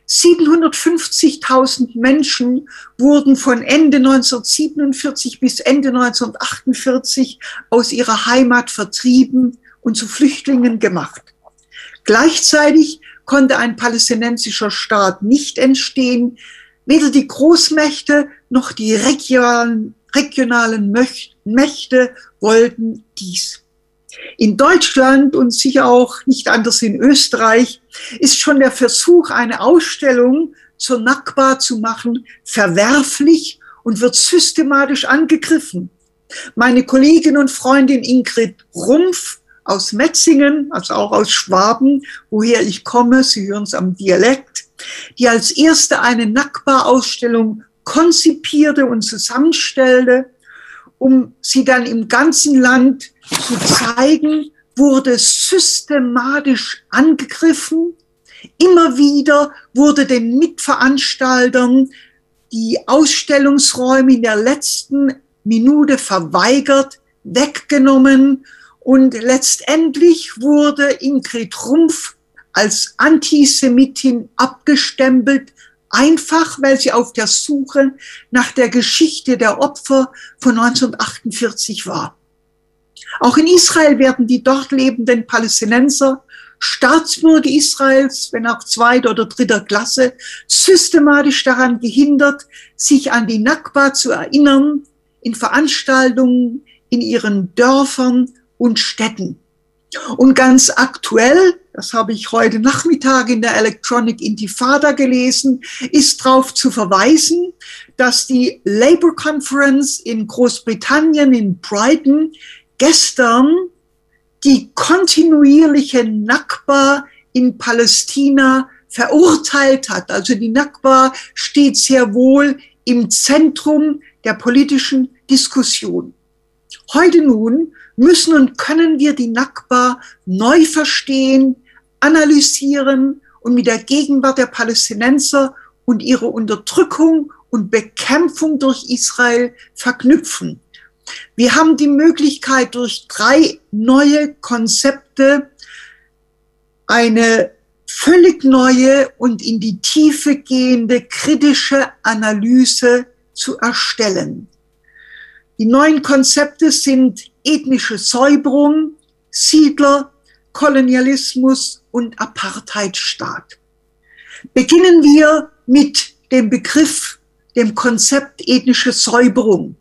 siebenhundertfünfzigtausend Menschen wurden von Ende neunzehnhundertsiebenundvierzig bis Ende neunzehnhundertachtundvierzig aus ihrer Heimat vertrieben und zu Flüchtlingen gemacht. Gleichzeitig konnte ein palästinensischer Staat nicht entstehen. Weder die Großmächte noch die regionalen, regionalen Mächte wollten dies. In Deutschland und sicher auch nicht anders in Österreich ist schon der Versuch, eine Ausstellung zur Nakba zu machen, verwerflich und wird systematisch angegriffen. Meine Kollegin und Freundin Ingrid Rumpf aus Metzingen, also auch aus Schwaben, woher ich komme, Sie hören es am Dialekt, die als erste eine Nakba-Ausstellung konzipierte und zusammenstellte, um sie dann im ganzen Land zu zeigen, wurde systematisch angegriffen. Immer wieder wurde den Mitveranstaltern die Ausstellungsräume in der letzten Minute verweigert, weggenommen und letztendlich wurde Ingrid Rumpf als Antisemitin abgestempelt, einfach weil sie auf der Suche nach der Geschichte der Opfer von neunzehnhundertachtundvierzig war. Auch in Israel werden die dort lebenden Palästinenser, Staatsbürger Israels, wenn auch zweiter oder dritter Klasse, systematisch daran gehindert, sich an die Nakba zu erinnern, in Veranstaltungen, in ihren Dörfern und Städten. Und ganz aktuell, das habe ich heute Nachmittag in der Electronic Intifada gelesen, ist darauf zu verweisen, dass die Labour Conference in Großbritannien, in Brighton, gestern die kontinuierliche Nakba in Palästina verurteilt hat. Also die Nakba steht sehr wohl im Zentrum der politischen Diskussion. Heute nun müssen und können wir die Nakba neu verstehen, analysieren und mit der Gegenwart der Palästinenser und ihrer Unterdrückung und Bekämpfung durch Israel verknüpfen. Wir haben die Möglichkeit, durch drei neue Konzepte eine völlig neue und in die Tiefe gehende kritische Analyse zu erstellen. Die neuen Konzepte sind ethnische Säuberung, Siedler, Kolonialismus und Apartheidstaat. Beginnen wir mit dem Begriff, dem Konzept ethnische Säuberung.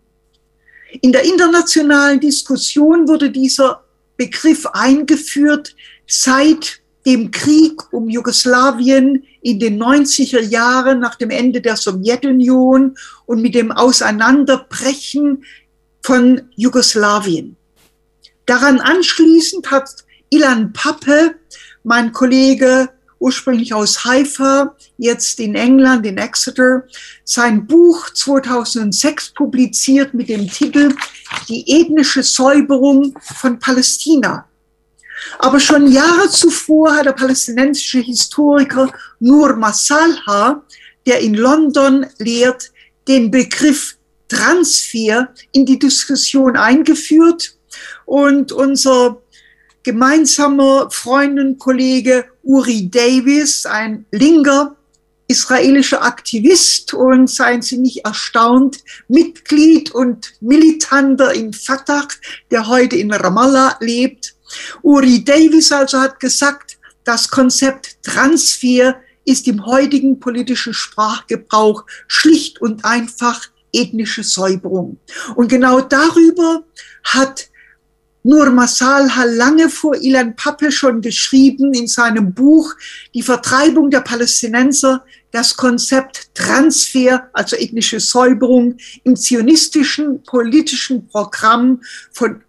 In der internationalen Diskussion wurde dieser Begriff eingeführt seit dem Krieg um Jugoslawien in den neunziger Jahren nach dem Ende der Sowjetunion und mit dem Auseinanderbrechen von Jugoslawien. Daran anschließend hat Ilan Pappe, mein Kollege ursprünglich aus Haifa, jetzt in England, in Exeter, sein Buch zweitausendsechs publiziert mit dem Titel Die ethnische Säuberung von Palästina. Aber schon Jahre zuvor hat der palästinensische Historiker Nour Masalha, der in London lehrt, den Begriff Transfer in die Diskussion eingeführt. Und unser gemeinsamer Freund und Kollege Uri Davis, ein linker israelischer Aktivist und, seien Sie nicht erstaunt, Mitglied und Militanter in Fatah, der heute in Ramallah lebt. Uri Davis also hat gesagt, das Konzept Transfer ist im heutigen politischen Sprachgebrauch schlicht und einfach ethnische Säuberung. Und genau darüber hat Nour Masalha lange vor Ilan Pappe schon geschrieben in seinem Buch Die Vertreibung der Palästinenser, das Konzept Transfer, also ethnische Säuberung, im zionistischen politischen Programm von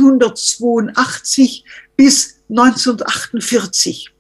achtzehnhundertzweiundachtzig bis neunzehnhundertachtundvierzig.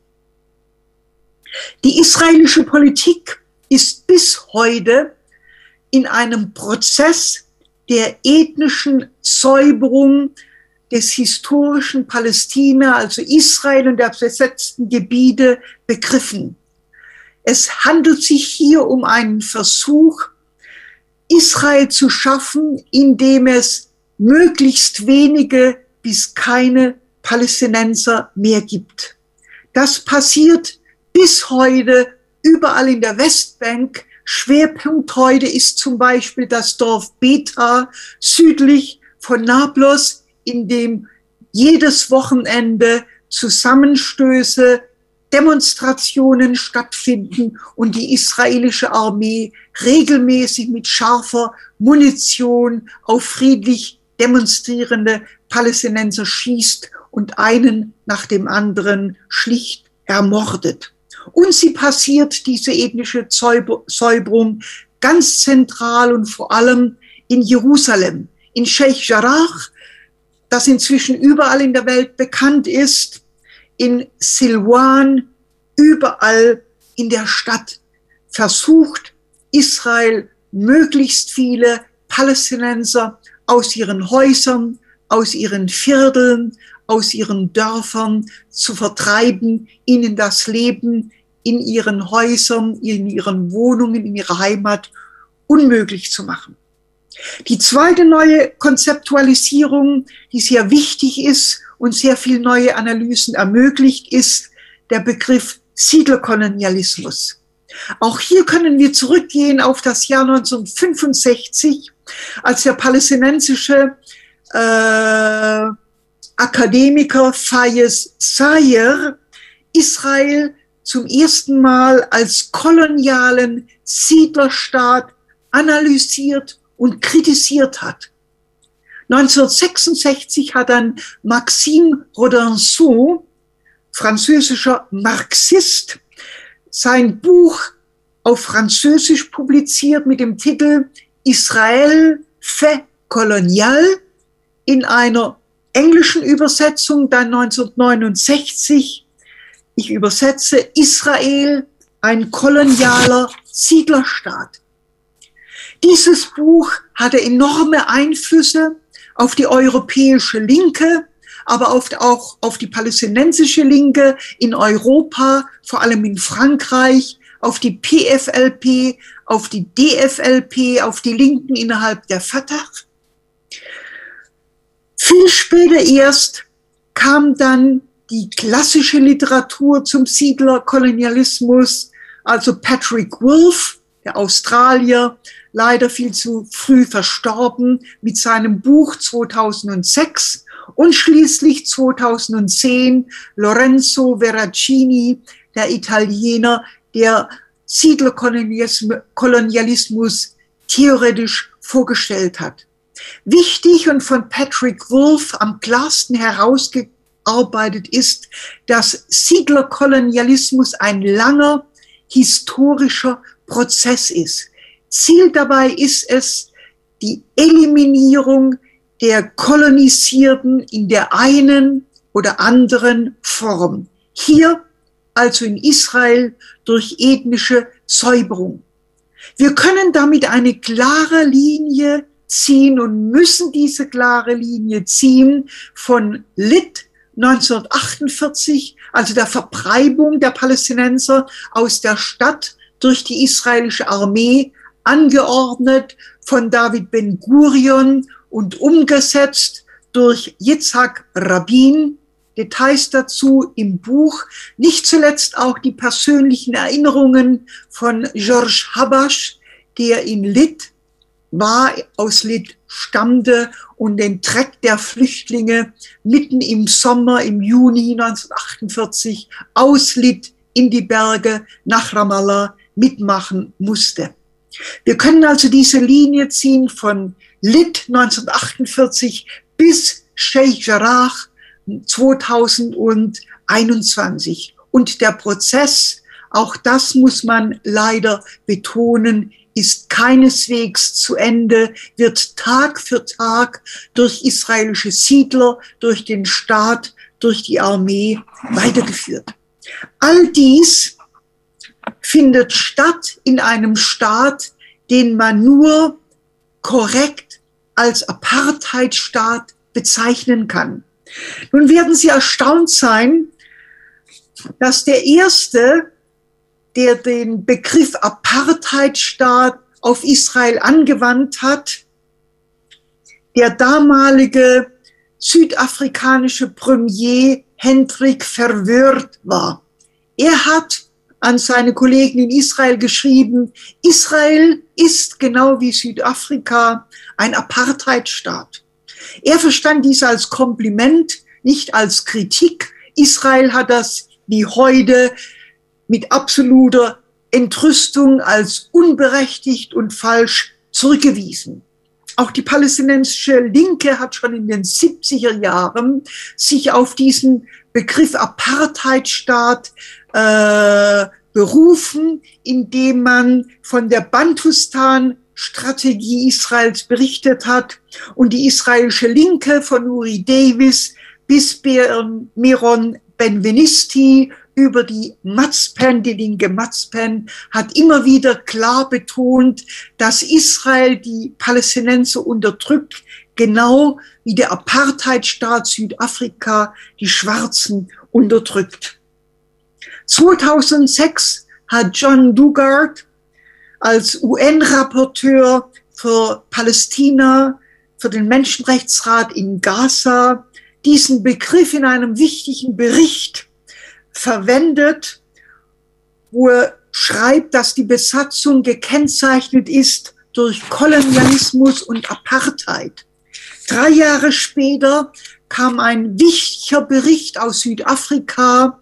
Die israelische Politik ist bis heute in einem Prozess der ethnischen Säuberung des historischen Palästina, also Israel und der besetzten Gebiete, begriffen. Es handelt sich hier um einen Versuch, Israel zu schaffen, indem es möglichst wenige bis keine Palästinenser mehr gibt. Das passiert bis heute überall in der Westbank. Schwerpunkt heute ist zum Beispiel das Dorf Beta südlich von Nablus, in dem jedes Wochenende Zusammenstöße, Demonstrationen stattfinden und die israelische Armee regelmäßig mit scharfer Munition auf friedlich demonstrierende Palästinenser schießt und einen nach dem anderen schlicht ermordet. Und sie passiert, diese ethnische Säuberung, ganz zentral und vor allem in Jerusalem, in Sheikh Jarrah, das inzwischen überall in der Welt bekannt ist, in Silwan, überall in der Stadt versucht Israel möglichst viele Palästinenser aus ihren Häusern, aus ihren Vierteln, aus ihren Dörfern zu vertreiben, ihnen das Leben in ihren Häusern, in ihren Wohnungen, in ihrer Heimat unmöglich zu machen. Die zweite neue Konzeptualisierung, die sehr wichtig ist und sehr viel neue Analysen ermöglicht, ist der Begriff Siedlerkolonialismus. Auch hier können wir zurückgehen auf das Jahr neunzehnhundertfünfundsechzig, als der palästinensische äh, Akademiker Fayez Sayer Israel zum ersten Mal als kolonialen Siedlerstaat analysiert und kritisiert hat. neunzehnhundertsechsundsechzig hat dann Maxime Rodinson, französischer Marxist, sein Buch auf Französisch publiziert mit dem Titel Israël fait colonial, in einer englischen Übersetzung dann neunzehnhundertneunundsechzig. Ich übersetze: Israel, ein kolonialer Siedlerstaat. Dieses Buch hatte enorme Einflüsse auf die europäische Linke, aber auch auf die palästinensische Linke in Europa, vor allem in Frankreich, auf die P F L P, auf die D F L P, auf die Linken innerhalb der Fatah. Viel später erst kam dann die klassische Literatur zum Siedlerkolonialismus, also Patrick Wolf, der Australier, leider viel zu früh verstorben, mit seinem Buch zweitausendsechs und schließlich zweitausendzehn Lorenzo Veracini, der Italiener, der Siedlerkolonialismus theoretisch vorgestellt hat. Wichtig und von Patrick Wolf am klarsten herausgearbeitet ist, dass Siedlerkolonialismus ein langer historischer Prozess ist. Ziel dabei ist es, die Eliminierung der Kolonisierten in der einen oder anderen Form. Hier, also in Israel, durch ethnische Säuberung. Wir können damit eine klare Linie ziehen und müssen diese klare Linie ziehen von Lit neunzehnhundertachtundvierzig, also der Vertreibung der Palästinenser aus der Stadt durch die israelische Armee, angeordnet von David Ben-Gurion und umgesetzt durch Yitzhak Rabin. Details dazu im Buch, nicht zuletzt auch die persönlichen Erinnerungen von George Habash, der in Lit war, aus Lit stammte und den Treck der Flüchtlinge mitten im Sommer, im Juni neunzehnhundertachtundvierzig aus Lit in die Berge nach Ramallah mitmachen musste. Wir können also diese Linie ziehen von Lit neunzehnhundertachtundvierzig bis Sheikh Jarrah zweitausendeinundzwanzig. Und der Prozess, auch das muss man leider betonen, ist keineswegs zu Ende, wird Tag für Tag durch israelische Siedler, durch den Staat, durch die Armee weitergeführt. All dies findet statt in einem Staat, den man nur korrekt als Apartheidstaat bezeichnen kann. Nun werden Sie erstaunt sein, dass der Erste, der den Begriff Apartheidstaat auf Israel angewandt hat, der damalige südafrikanische Premier Hendrik Verwoerd war. Er hat an seine Kollegen in Israel geschrieben, Israel ist genau wie Südafrika ein Apartheidstaat. Er verstand dies als Kompliment, nicht als Kritik. Israel hat das wie heute mit absoluter Entrüstung als unberechtigt und falsch zurückgewiesen. Auch die palästinensische Linke hat schon in den siebziger Jahren sich auf diesen Begriff Apartheidstaat äh, berufen, indem man von der Bantustan-Strategie Israels berichtet hat und die israelische Linke von Uri Davis bis Meron Benvenisti über die Matzpen, die linke Matzpen, hat immer wieder klar betont, dass Israel die Palästinenser unterdrückt, genau wie der Apartheidstaat Südafrika die Schwarzen unterdrückt. zweitausendsechs hat John Dugard als U N-Rapporteur für Palästina, für den Menschenrechtsrat in Gaza, diesen Begriff in einem wichtigen Bericht verwendet, wo er schreibt, dass die Besatzung gekennzeichnet ist durch Kolonialismus und Apartheid. Drei Jahre später kam ein wichtiger Bericht aus Südafrika,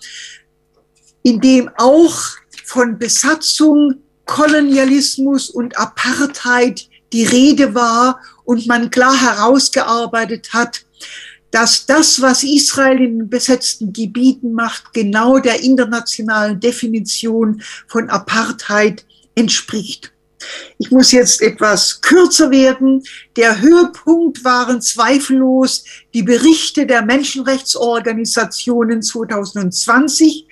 in dem auch von Besatzung, Kolonialismus und Apartheid die Rede war und man klar herausgearbeitet hat, dass das, was Israel in den besetzten Gebieten macht, genau der internationalen Definition von Apartheid entspricht. Ich muss jetzt etwas kürzer werden. Der Höhepunkt waren zweifellos die Berichte der Menschenrechtsorganisationen zweitausendzwanzig,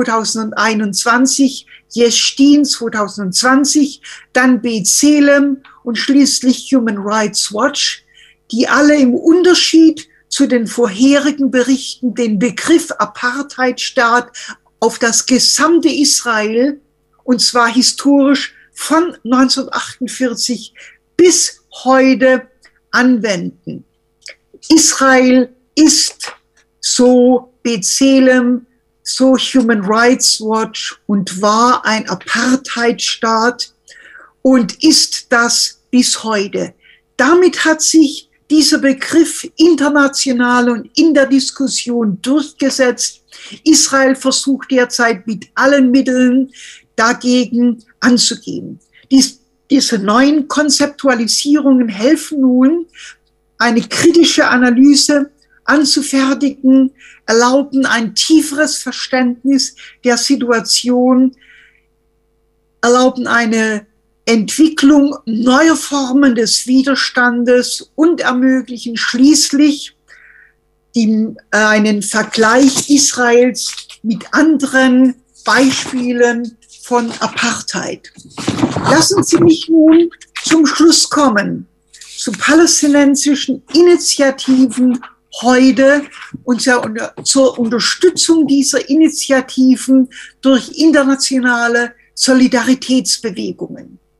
zweitausendeinundzwanzig, Yesh Din zweitausendzwanzig, dann B'Tselem und schließlich Human Rights Watch, die alle im Unterschied zu den vorherigen Berichten den Begriff Apartheidstaat auf das gesamte Israel, und zwar historisch von neunzehnhundertachtundvierzig bis heute, anwenden. Israel ist, so B'Tselem, so Human Rights Watch, und war ein Apartheidstaat und ist das bis heute. Damit hat sich dieser Begriff international und in der Diskussion durchgesetzt. Israel versucht derzeit mit allen Mitteln dagegen anzugehen. Dies, diese neuen Konzeptualisierungen helfen nun, eine kritische Analyse anzufertigen, erlauben ein tieferes Verständnis der Situation, erlauben eine Entwicklung neuer Formen des Widerstandes und ermöglichen schließlich die, äh, einen Vergleich Israels mit anderen Beispielen von Apartheid. Lassen Sie mich nun zum Schluss kommen, zu palästinensischen Initiativen heute und zur Unterstützung dieser Initiativen durch internationale Solidaritätsbewegungen.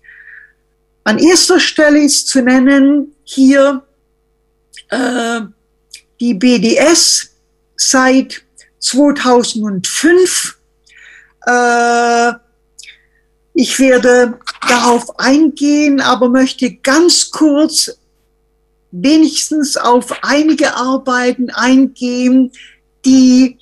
An erster Stelle ist zu nennen hier äh, die B D S seit zweitausendfünf. Äh, ich werde darauf eingehen, aber möchte ganz kurz wenigstens auf einige Arbeiten eingehen, die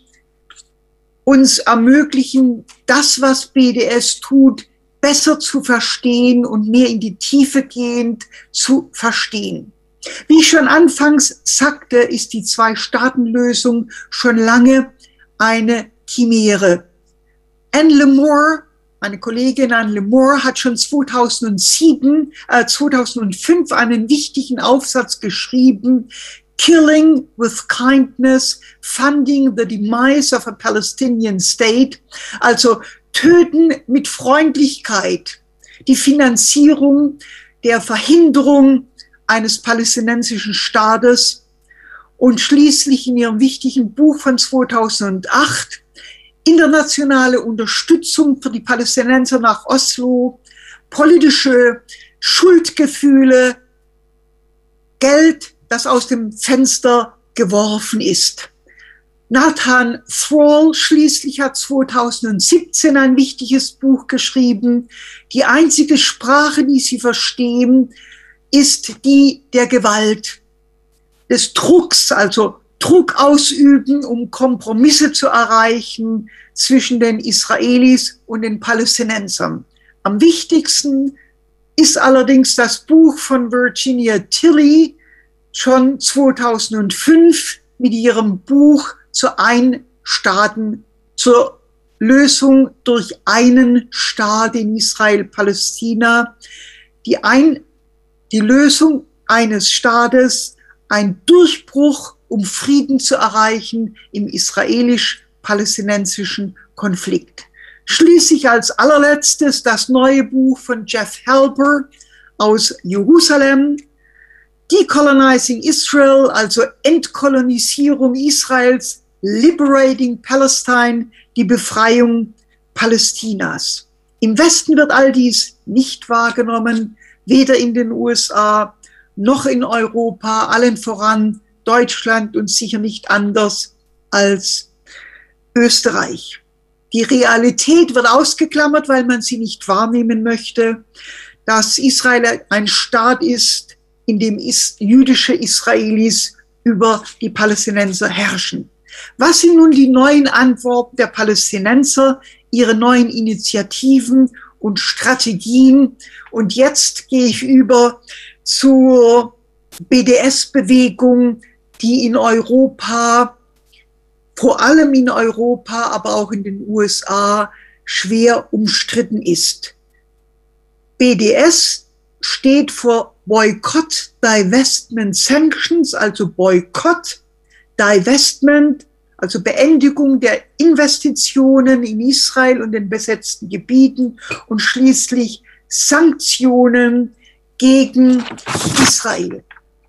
uns ermöglichen, das, was B D S tut, besser zu verstehen und mehr in die Tiefe gehend zu verstehen. Wie ich schon anfangs sagte, ist die Zwei-Staaten-Lösung schon lange eine Chimäre. Anne Lamore, meine Kollegin Anne Lamore, hat schon zweitausendsieben, äh, zweitausendfünf einen wichtigen Aufsatz geschrieben, Killing with Kindness, Funding the Demise of a Palestinian State, also Töten mit Freundlichkeit, die Finanzierung der Verhinderung eines palästinensischen Staates, und schließlich in ihrem wichtigen Buch von zweitausendacht internationale Unterstützung für die Palästinenser nach Oslo, politische Schuldgefühle, Geld, das aus dem Fenster geworfen ist. Nathan Thrall schließlich hat zweitausendsiebzehn ein wichtiges Buch geschrieben. Die einzige Sprache, die sie verstehen, ist die der Gewalt, des Drucks, also Druck ausüben, um Kompromisse zu erreichen zwischen den Israelis und den Palästinensern. Am wichtigsten ist allerdings das Buch von Virginia Tilley, schon zweitausendfünf mit ihrem Buch zur Ein-Staaten, zur Lösung durch einen Staat in Israel-Palästina, die, ein, die Lösung eines Staates, ein Durchbruch, um Frieden zu erreichen im israelisch-palästinensischen Konflikt. Schließlich als allerletztes das neue Buch von Jeff Halper aus Jerusalem, Decolonizing Israel, also Entkolonisierung Israels, Liberating Palestine, die Befreiung Palästinas. Im Westen wird all dies nicht wahrgenommen, weder in den U S A noch in Europa, allen voran Deutschland und sicher nicht anders als Österreich. Die Realität wird ausgeklammert, weil man sie nicht wahrnehmen möchte, dass Israel ein Staat ist, in dem jüdische Israelis über die Palästinenser herrschen. Was sind nun die neuen Antworten der Palästinenser, ihre neuen Initiativen und Strategien? Und jetzt gehe ich über zur B D S-Bewegung, die in Europa, vor allem in Europa, aber auch in den U S A, schwer umstritten ist. B D S steht für Boycott, Divestment, Sanctions, also Boykott, Divestment, also Beendigung der Investitionen in Israel und den besetzten Gebieten, und schließlich Sanktionen gegen Israel.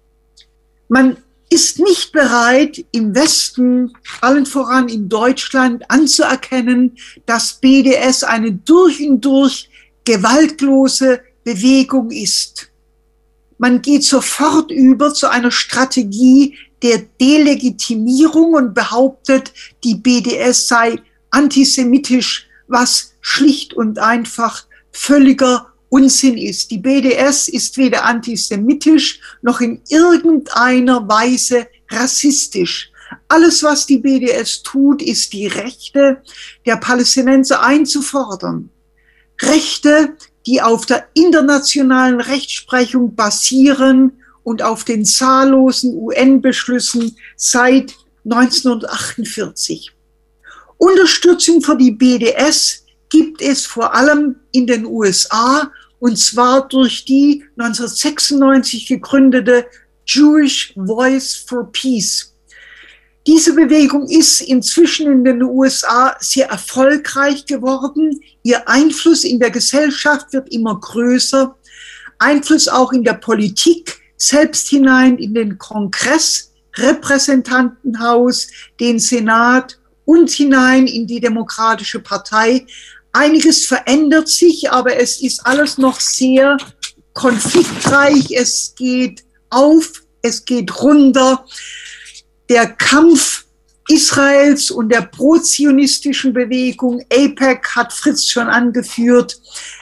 Man ist nicht bereit, im Westen, allen voran in Deutschland, anzuerkennen, dass B D S eine durch und durch gewaltlose Bewegung ist. Man geht sofort über zu einer Strategie der Delegitimierung und behauptet, die B D S sei antisemitisch, was schlicht und einfach völliger Unsinn ist. Die B D S ist weder antisemitisch noch in irgendeiner Weise rassistisch. Alles, was die B D S tut, ist die Rechte der Palästinenser einzufordern. Rechte, die auf der internationalen Rechtsprechung basieren und auf den zahllosen U N-Beschlüssen seit neunzehnhundertachtundvierzig. Unterstützung für die B D S gibt es vor allem in den U S A, und zwar durch die neunzehnhundertsechsundneunzig gegründete Jewish Voice for Peace. Diese Bewegung ist inzwischen in den U S A sehr erfolgreich geworden. Ihr Einfluss in der Gesellschaft wird immer größer. Einfluss auch in der Politik, selbst hinein in den Kongress, Repräsentantenhaus, den Senat und hinein in die Demokratische Partei. Einiges verändert sich, aber es ist alles noch sehr konfliktreich. Es geht auf, es geht runter. Der Kampf Israels und der pro-zionistischen Bewegung, AIPAC hat Fritz schon angeführt,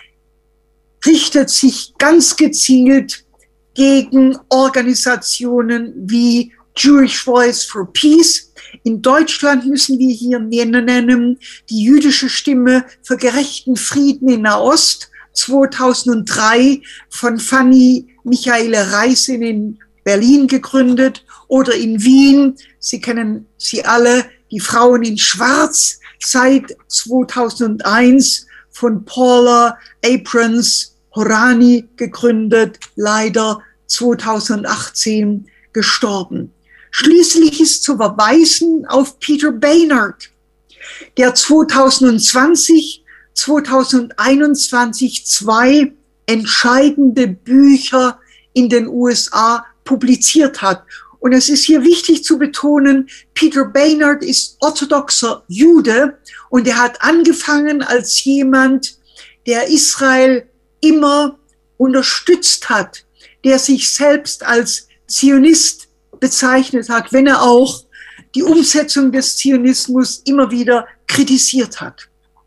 richtet sich ganz gezielt gegen Organisationen wie Jewish Voice for Peace. In Deutschland müssen wir hier nennen die jüdische Stimme für gerechten Frieden in Nahost, zweitausenddrei von Fanny Michaele Reisin in Berlin gegründet, oder in Wien, Sie kennen sie alle, die Frauen in Schwarz, seit zweitausendeins von Paula Aprons Horani gegründet, leider zweitausendachtzehn gestorben. Schließlich ist zu verweisen auf Peter Beinart, der zweitausendzwanzig, zweitausendeinundzwanzig zwei entscheidende Bücher in den U S A publiziert hat. Und es ist hier wichtig zu betonen, Peter Beinart ist orthodoxer Jude und er hat angefangen als jemand, der Israel immer unterstützt hat, der sich selbst als Zionist bezeichnet hat, wenn er auch die Umsetzung des Zionismus immer wieder kritisiert hat.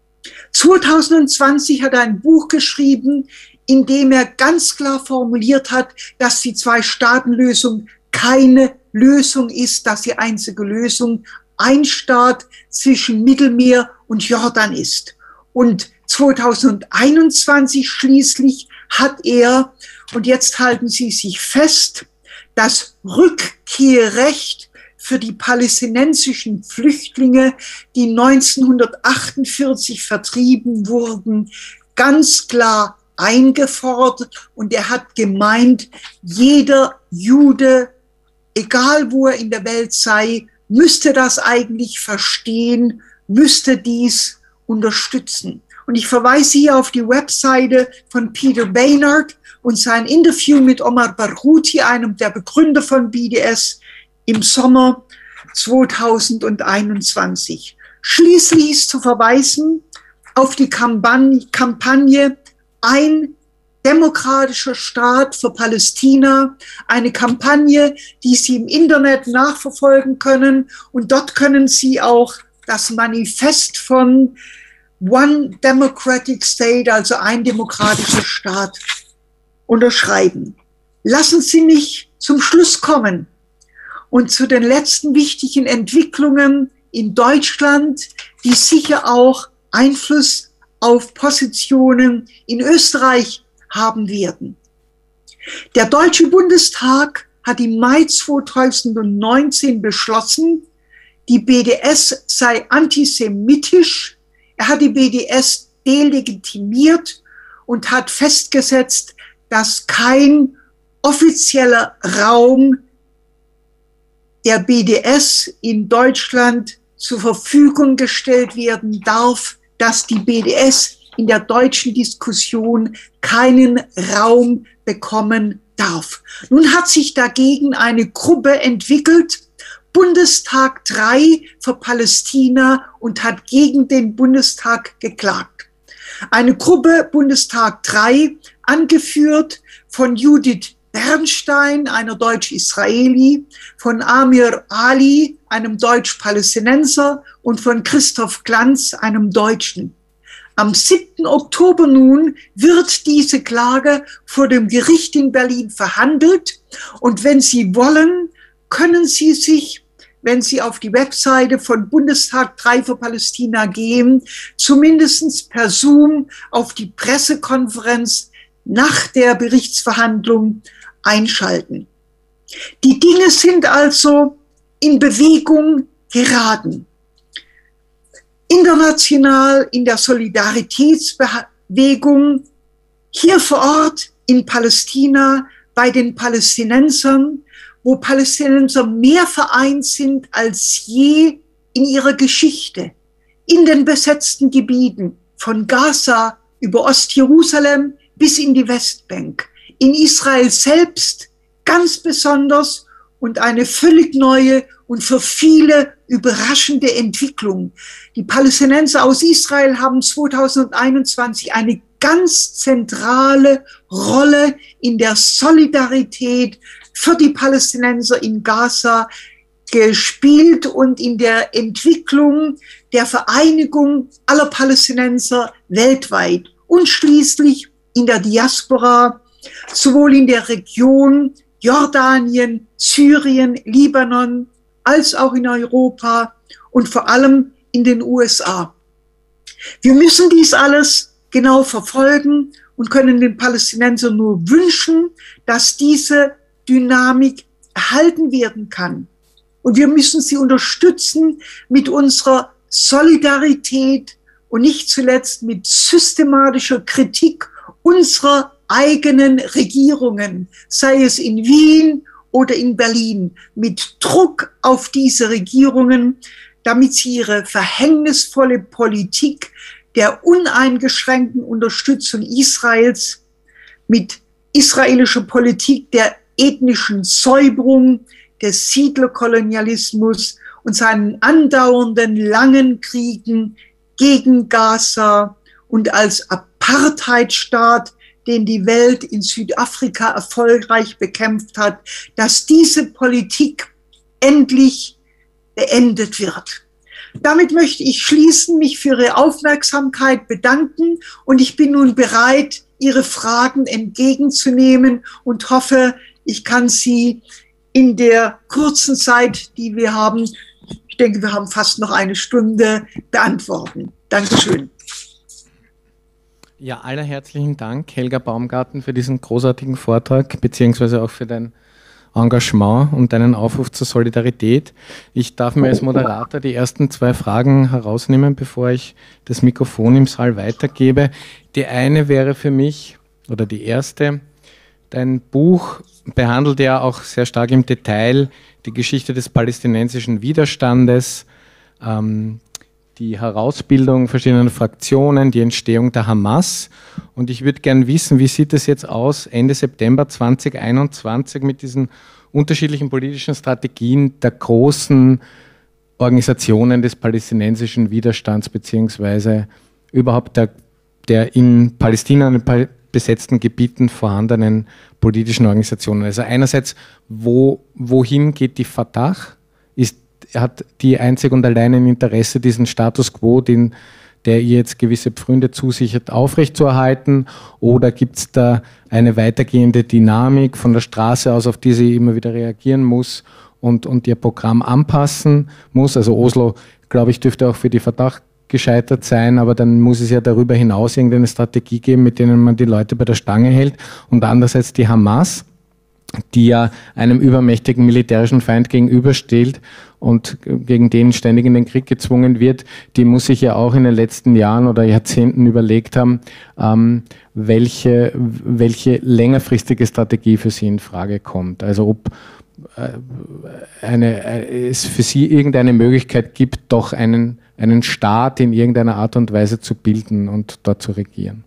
zweitausendzwanzig hat er ein Buch geschrieben, in dem er ganz klar formuliert hat, dass die Zwei-Staaten-Lösung keine Lösung ist, dass die einzige Lösung ein Staat zwischen Mittelmeer und Jordan ist. Und zweitausendeinundzwanzig schließlich hat er, und jetzt halten Sie sich fest, das Rückkehrrecht für die palästinensischen Flüchtlinge, die neunzehnhundertachtundvierzig vertrieben wurden, ganz klar eingefordert. Und er hat gemeint, jeder Jude, egal wo er in der Welt sei, müsste das eigentlich verstehen, müsste dies unterstützen. Und ich verweise hier auf die Webseite von Peter Beinart und sein Interview mit Omar Barghouti, einem der Begründer von B D S, im Sommer zweitausendeinundzwanzig. Schließlich ist zu verweisen auf die Kampagne, Kampagne Ein demokratischer Staat für Palästina, eine Kampagne, die Sie im Internet nachverfolgen können. Und dort können Sie auch das Manifest von One Democratic State, also ein demokratischer Staat, unterschreiben. Lassen Sie mich zum Schluss kommen und zu den letzten wichtigen Entwicklungen in Deutschland, die sicher auch Einfluss auf Positionen in Österreich haben werden. Der Deutsche Bundestag hat im Mai zweitausendneunzehn beschlossen, die B D S sei antisemitisch. Er hat die B D S delegitimiert und hat festgesetzt, dass kein offizieller Raum der B D S in Deutschland zur Verfügung gestellt werden darf, dass die B D S in der deutschen Diskussion keinen Raum bekommen darf. Nun hat sich dagegen eine Gruppe entwickelt, Bundestag drei für Palästina, und hat gegen den Bundestag geklagt. Eine Gruppe, Bundestag drei, angeführt von Judith Bernstein, einer Deutsch-Israeli, von Amir Ali, einem Deutsch-Palästinenser, und von Christoph Glanz, einem Deutschen. Am siebten Oktober nun wird diese Klage vor dem Gericht in Berlin verhandelt. Und wenn Sie wollen, können Sie sich, wenn Sie auf die Webseite von Bundestag drei für Palästina gehen, zumindest per Zoom auf die Pressekonferenz nach der Gerichtsverhandlung einschalten. Die Dinge sind also in Bewegung geraten. International in der Solidaritätsbewegung, hier vor Ort in Palästina bei den Palästinensern, wo Palästinenser mehr vereint sind als je in ihrer Geschichte, in den besetzten Gebieten von Gaza über Ostjerusalem bis in die Westbank, in Israel selbst ganz besonders, und eine völlig neue und für viele überraschende Entwicklung. Die Palästinenser aus Israel haben zweitausendeinundzwanzig eine ganz zentrale Rolle in der Solidarität für die Palästinenser in Gaza gespielt und in der Entwicklung der Vereinigung aller Palästinenser weltweit und schließlich in der Diaspora, sowohl in der Region Jordanien, Syrien, Libanon, als auch in Europa und vor allem in den U S A. Wir müssen dies alles genau verfolgen und können den Palästinensern nur wünschen, dass diese Dynamik erhalten werden kann. Und wir müssen sie unterstützen mit unserer Solidarität und nicht zuletzt mit systematischer Kritik unserer eigenen Regierungen, sei es in Wien oder in Berlin, mit Druck auf diese Regierungen, damit sie ihre verhängnisvolle Politik der uneingeschränkten Unterstützung Israels mit israelischer Politik der ethnischen Säuberung, des Siedlerkolonialismus und seinen andauernden langen Kriegen gegen Gaza und als Apartheidstaat, den die Welt in Südafrika erfolgreich bekämpft hat, dass diese Politik endlich beendet wird. Damit möchte ich schließen, mich für Ihre Aufmerksamkeit bedanken, und ich bin nun bereit, Ihre Fragen entgegenzunehmen und hoffe, ich kann sie in der kurzen Zeit, die wir haben, ich denke, wir haben fast noch eine Stunde, beantworten. Dankeschön. Ja, allerherzlichen Dank, Helga Baumgarten, für diesen großartigen Vortrag, beziehungsweise auch für dein Engagement und deinen Aufruf zur Solidarität. Ich darf mir als Moderator die ersten zwei Fragen herausnehmen, bevor ich das Mikrofon im Saal weitergebe. Die eine wäre für mich, oder die erste, dein Buch behandelt ja auch sehr stark im Detail die Geschichte des palästinensischen Widerstandes, ähm, die Herausbildung verschiedener Fraktionen, die Entstehung der Hamas. Und ich würde gerne wissen, wie sieht es jetzt aus Ende September zweitausendeinundzwanzig mit diesen unterschiedlichen politischen Strategien der großen Organisationen des palästinensischen Widerstands, beziehungsweise überhaupt der, der in Palästina und in besetzten Gebieten vorhandenen politischen Organisationen. Also einerseits, wo, wohin geht die Fatah? Ist hat die einzig und allein ein Interesse, diesen Status quo, den, der ihr jetzt gewisse Pfründe zusichert, aufrechtzuerhalten? Oder gibt es da eine weitergehende Dynamik von der Straße aus, auf die sie immer wieder reagieren muss und, und ihr Programm anpassen muss? Also Oslo, glaube ich, dürfte auch für die Fatah gescheitert sein, aber dann muss es ja darüber hinaus irgendeine Strategie geben, mit denen man die Leute bei der Stange hält. Und andererseits die Hamas, die ja einem übermächtigen militärischen Feind gegenübersteht und gegen den ständig in den Krieg gezwungen wird, die muss sich ja auch in den letzten Jahren oder Jahrzehnten überlegt haben, ähm, welche, welche längerfristige Strategie für sie in Frage kommt. Also ob äh, eine, äh, es für sie irgendeine Möglichkeit gibt, doch einen, einen Staat in irgendeiner Art und Weise zu bilden und dort zu regieren.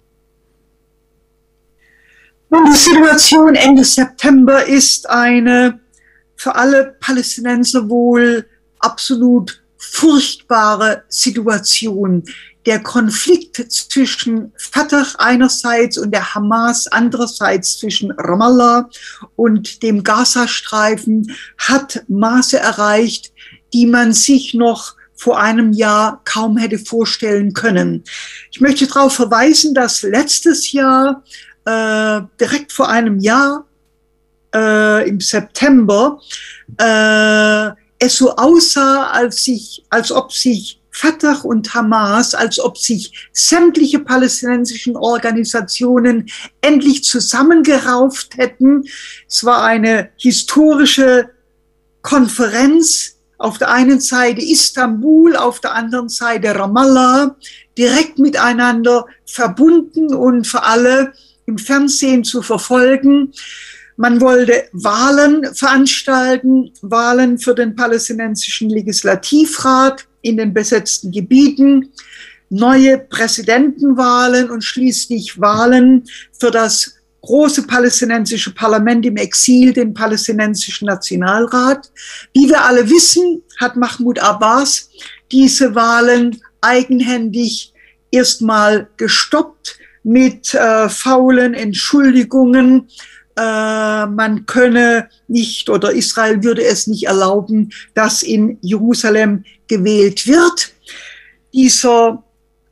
Die Situation Ende September ist eine für alle Palästinenser wohl absolut furchtbare Situation. der Konflikt zwischen Fatah einerseits und der Hamas andererseits, zwischen Ramallah und dem Gazastreifen, hat Maße erreicht, die man sich noch vor einem Jahr kaum hätte vorstellen können. Ich möchte darauf verweisen, dass letztes Jahr, äh, direkt vor einem Jahr, äh, im September, äh, es so aussah, als, sich, als ob sich Fatah und Hamas, als ob sich sämtliche palästinensischen Organisationen endlich zusammengerauft hätten. Es war eine historische Konferenz. Auf der einen Seite Istanbul, auf der anderen Seite Ramallah, direkt miteinander verbunden und für alle im Fernsehen zu verfolgen. Man wollte Wahlen veranstalten, Wahlen für den palästinensischen Legislativrat in den besetzten Gebieten, neue Präsidentenwahlen und schließlich Wahlen für das große palästinensische Parlament im Exil, den palästinensischen Nationalrat. Wie wir alle wissen, hat Mahmoud Abbas diese Wahlen eigenhändig erstmal gestoppt mit äh, faulen Entschuldigungen. Äh, man könne nicht oder Israel würde es nicht erlauben, dass in Jerusalem gewählt wird. Dieser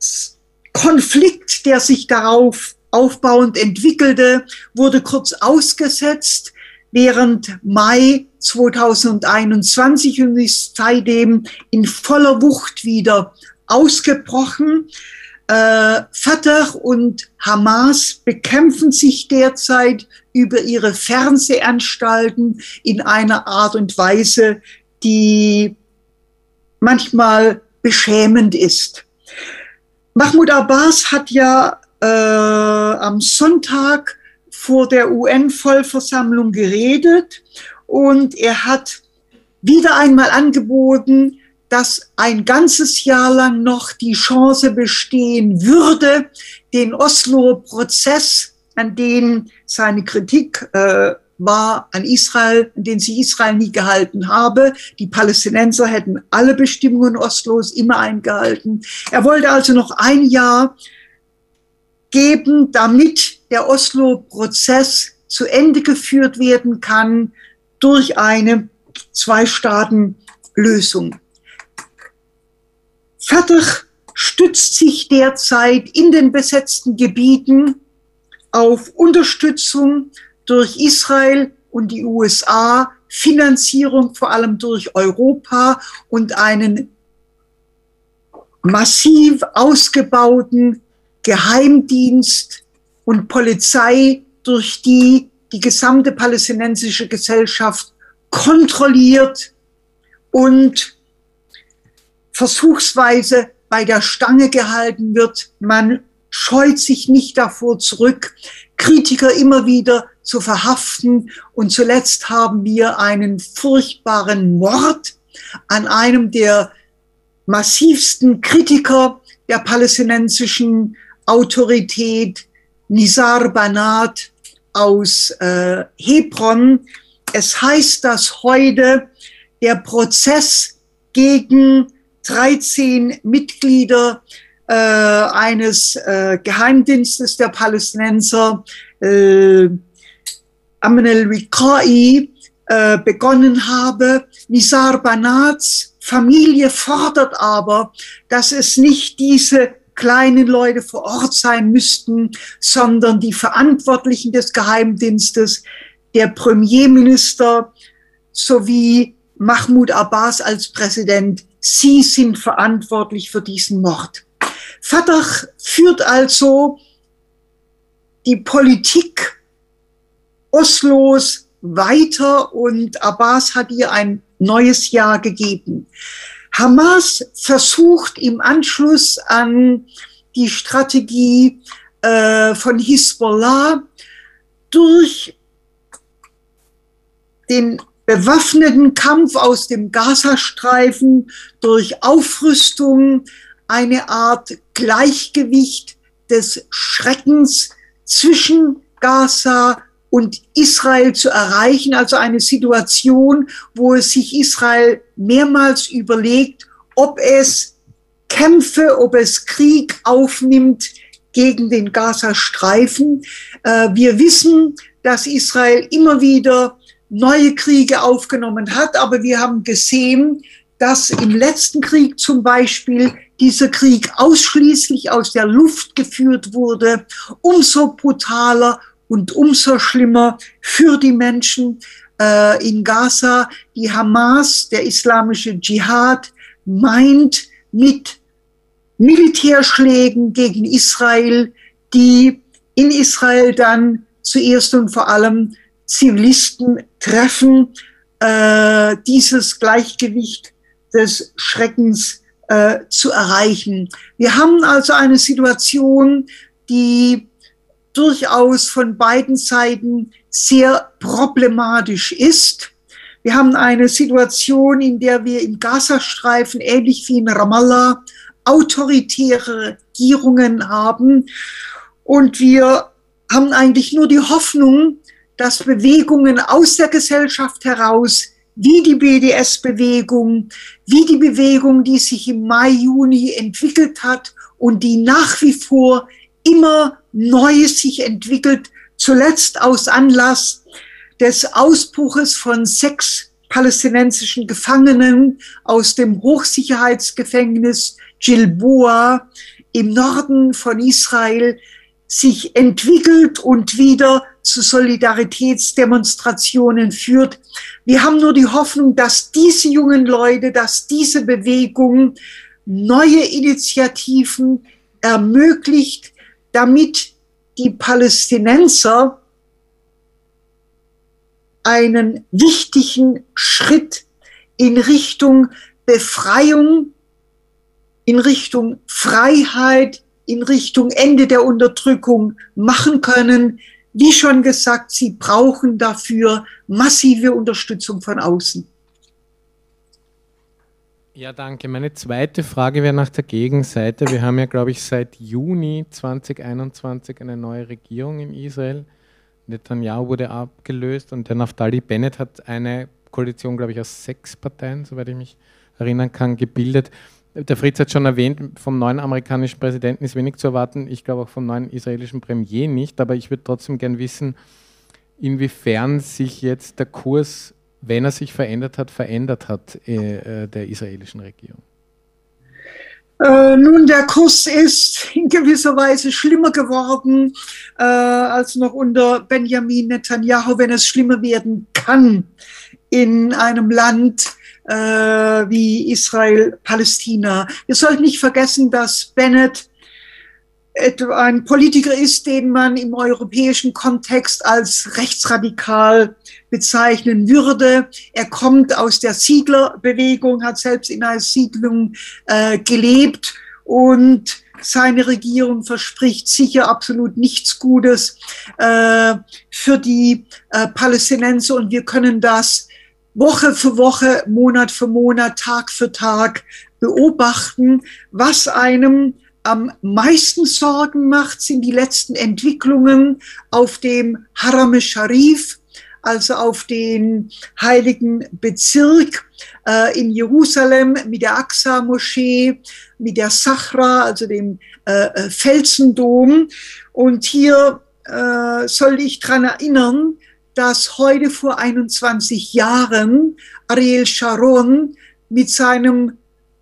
Konflikt, der sich darauf aufbauend entwickelte, wurde kurz ausgesetzt während Mai zweitausendeinundzwanzig und ist seitdem in voller Wucht wieder ausgebrochen. Äh, Fatah und Hamas bekämpfen sich derzeit über ihre Fernsehanstalten in einer Art und Weise, die manchmal beschämend ist. Mahmoud Abbas hat ja äh, am Sonntag vor der U N-Vollversammlung geredet und er hat wieder einmal angeboten, dass ein ganzes Jahr lang noch die Chance bestehen würde, den Osloer Prozess, an den seine Kritik äh, war an Israel, an den sich Israel nie gehalten habe. Die Palästinenser hätten alle Bestimmungen Oslos immer eingehalten. Er wollte also noch ein Jahr geben, damit der Oslo-Prozess zu Ende geführt werden kann durch eine Zwei-Staaten-Lösung. Fatah stützt sich derzeit in den besetzten Gebieten auf Unterstützung durch Israel und die U S A, Finanzierung vor allem durch Europa und einen massiv ausgebauten Geheimdienst und Polizei, durch die die gesamte palästinensische Gesellschaft kontrolliert und versuchsweise bei der Stange gehalten wird. Man scheut sich nicht davor zurück, Kritiker immer wieder zu verhaften. Und zuletzt haben wir einen furchtbaren Mord an einem der massivsten Kritiker der palästinensischen Autorität, Nizar Banat aus äh, Hebron. Es heißt, dass heute der Prozess gegen dreizehn Mitglieder äh, eines äh, Geheimdienstes der Palästinenser, äh, Amin al-Wiqai, äh, begonnen habe. Nizar Banats Familie fordert aber, dass es nicht diese kleinen Leute vor Ort sein müssten, sondern die Verantwortlichen des Geheimdienstes, der Premierminister sowie Mahmoud Abbas als Präsident. Sie sind verantwortlich für diesen Mord. Fatah führt also die Politik Oslos weiter und Abbas hat ihr ein neues Jahr gegeben. Hamas versucht im Anschluss an die Strategie äh, von Hisbollah durch den bewaffneten Kampf aus dem Gazastreifen, durch Aufrüstung eine Art Gleichgewicht des Schreckens zwischen Gaza und Israel zu erreichen, also eine Situation, wo es sich Israel mehrmals überlegt, ob es Kämpfe, ob es Krieg aufnimmt gegen den Gazastreifen. Äh, wir wissen, dass Israel immer wieder neue Kriege aufgenommen hat, aber wir haben gesehen, dass im letzten Krieg zum Beispiel dieser Krieg ausschließlich aus der Luft geführt wurde, umso brutaler und umso schlimmer für die Menschen äh, in Gaza. Die Hamas, der islamische Dschihad, meint mit Militärschlägen gegen Israel, die in Israel dann zuerst und vor allem Zivilisten treffen, äh, dieses Gleichgewicht des Schreckens äh, zu erreichen. Wir haben also eine Situation, die durchaus von beiden Seiten sehr problematisch ist. Wir haben eine Situation, in der wir im Gazastreifen, ähnlich wie in Ramallah, autoritäre Regierungen haben. Und wir haben eigentlich nur die Hoffnung, dass Bewegungen aus der Gesellschaft heraus, wie die B D S-Bewegung, wie die Bewegung, die sich im Mai, Juni entwickelt hat und die nach wie vor immer neu sich entwickelt, zuletzt aus Anlass des Ausbruches von sechs palästinensischen Gefangenen aus dem Hochsicherheitsgefängnis Gilboa im Norden von Israel sich entwickelt und wieder zu Solidaritätsdemonstrationen führt. Wir haben nur die Hoffnung, dass diese jungen Leute, dass diese Bewegung neue Initiativen ermöglicht, damit die Palästinenser einen wichtigen Schritt in Richtung Befreiung, in Richtung Freiheit, in Richtung Ende der Unterdrückung machen können. Wie schon gesagt, sie brauchen dafür massive Unterstützung von außen. Ja, danke. Meine zweite Frage wäre nach der Gegenseite. Wir haben ja, glaube ich, seit Juni zweitausendeinundzwanzig eine neue Regierung in Israel. Netanyahu wurde abgelöst und der Naftali Bennett hat eine Koalition, glaube ich, aus sechs Parteien, soweit ich mich erinnern kann, gebildet. Der Fritz hat schon erwähnt, vom neuen amerikanischen Präsidenten ist wenig zu erwarten. Ich glaube auch vom neuen israelischen Premier nicht. Aber ich würde trotzdem gern wissen, inwiefern sich jetzt der Kurs, wenn er sich verändert hat, verändert hat äh, der israelischen Regierung. Äh, nun, der Kurs ist in gewisser Weise schlimmer geworden äh, als noch unter Benjamin Netanyahu, wenn es schlimmer werden kann in einem Land äh, wie Israel, Palästina. Wir sollten nicht vergessen, dass Bennett ein Politiker ist, den man im europäischen Kontext als rechtsradikal bezeichnen würde. Er kommt aus der Siedlerbewegung, hat selbst in einer Siedlung äh, gelebt und seine Regierung verspricht sicher absolut nichts Gutes äh, für die äh, Palästinenser und wir können das Woche für Woche, Monat für Monat, Tag für Tag beobachten. Was einem am meisten Sorgen macht, sind die letzten Entwicklungen auf dem Haram Sharif, also auf den heiligen Bezirk äh, in Jerusalem mit der Aqsa-Moschee, mit der Sachra, also dem äh, Felsendom. Und hier äh, soll ich daran erinnern, dass heute vor einundzwanzig Jahren Ariel Sharon mit seinem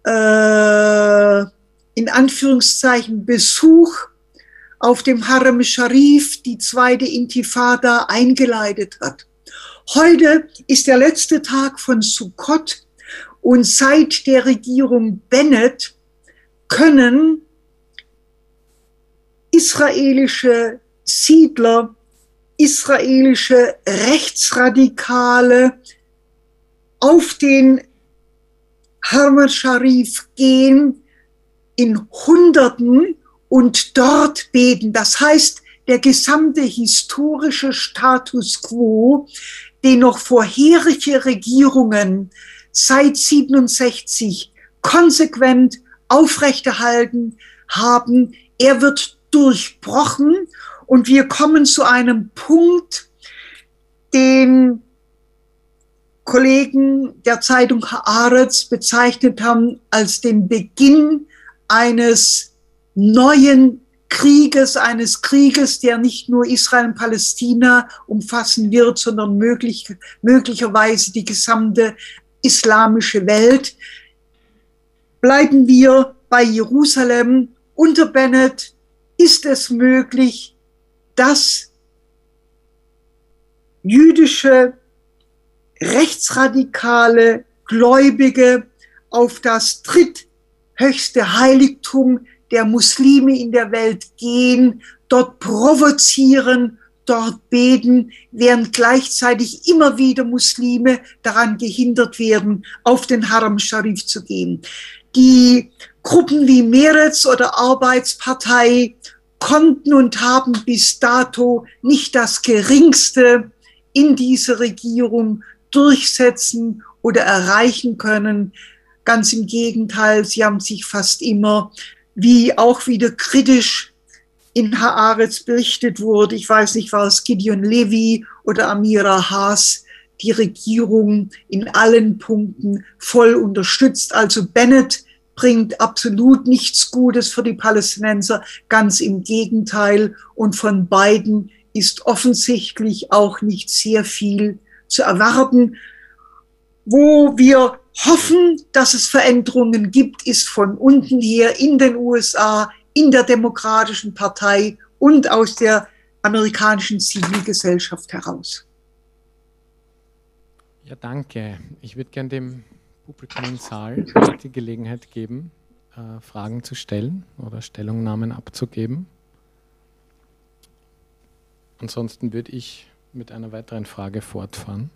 äh, in Anführungszeichen Besuch auf dem Haram Sharif die zweite Intifada eingeleitet hat. Heute ist der letzte Tag von Sukkot und seit der Regierung Bennett können israelische Siedler, israelische Rechtsradikale auf den Haram Sharif gehen, in Hunderten und dort beten. Das heißt, der gesamte historische Status quo, den noch vorherige Regierungen seit siebenundsechzig konsequent aufrechterhalten haben, er wird durchbrochen und wir kommen zu einem Punkt, den Kollegen der Zeitung Haaretz bezeichnet haben als den Beginn eines neuen Krieges, eines Krieges, der nicht nur Israel und Palästina umfassen wird, sondern möglich, möglicherweise die gesamte islamische Welt. Bleiben wir bei Jerusalem. Unter Bennett ist es möglich, dass jüdische, rechtsradikale Gläubige auf das dritthöchste Heiligtum der Muslime in der Welt gehen, dort provozieren, dort beten, während gleichzeitig immer wieder Muslime daran gehindert werden, auf den Haram Sharif zu gehen. Die Gruppen wie Meretz oder Arbeitspartei konnten und haben bis dato nicht das Geringste in dieser Regierung durchsetzen oder erreichen können. Ganz im Gegenteil, sie haben sich fast immer, wie auch wieder kritisch in Haaretz berichtet wurde, ich weiß nicht, war es Gideon Levy oder Amira Haas, die Regierung in allen Punkten voll unterstützt. Also Bennett bringt absolut nichts Gutes für die Palästinenser, ganz im Gegenteil. Und von beiden ist offensichtlich auch nicht sehr viel zu erwarten. Wo wir hoffen, dass es Veränderungen gibt, ist von unten her in den U S A, in der Demokratischen Partei und aus der amerikanischen Zivilgesellschaft heraus. Ja, danke. Ich würde gerne dem Publikum im Saal die Gelegenheit geben, äh, Fragen zu stellen oder Stellungnahmen abzugeben. Ansonsten würde ich mit einer weiteren Frage fortfahren.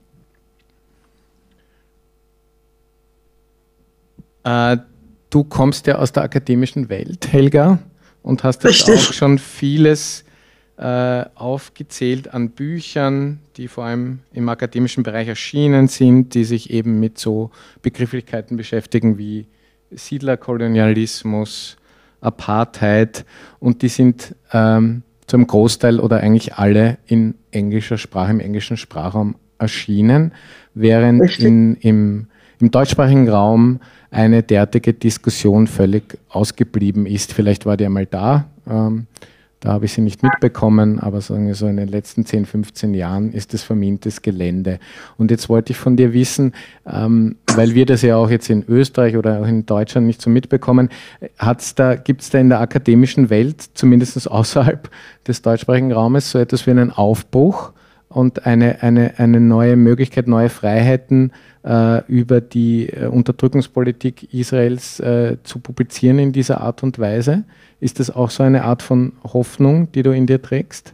Äh, du kommst ja aus der akademischen Welt, Helga, und hast jetzt auch schon vieles äh, aufgezählt an Büchern, die vor allem im akademischen Bereich erschienen sind, die sich eben mit so Begrifflichkeiten beschäftigen wie Siedlerkolonialismus, Apartheid, und die sind ähm, zum Großteil oder eigentlich alle in englischer Sprache, im englischen Sprachraum erschienen, während in, im, im deutschsprachigen Raum eine derartige Diskussion völlig ausgeblieben ist. Vielleicht war die einmal da, ähm, da habe ich sie nicht mitbekommen, aber sagen wir so in den letzten zehn, fünfzehn Jahren ist es vermintes Gelände. Und jetzt wollte ich von dir wissen, ähm, weil wir das ja auch jetzt in Österreich oder auch in Deutschland nicht so mitbekommen, hat's da, gibt es da in der akademischen Welt, zumindest außerhalb des deutschsprachigen Raumes, so etwas wie einen Aufbruch und eine, eine, eine neue Möglichkeit, neue Freiheiten äh, über die äh, Unterdrückungspolitik Israels äh, zu publizieren in dieser Art und Weise? Ist das auch so eine Art von Hoffnung, die du in dir trägst?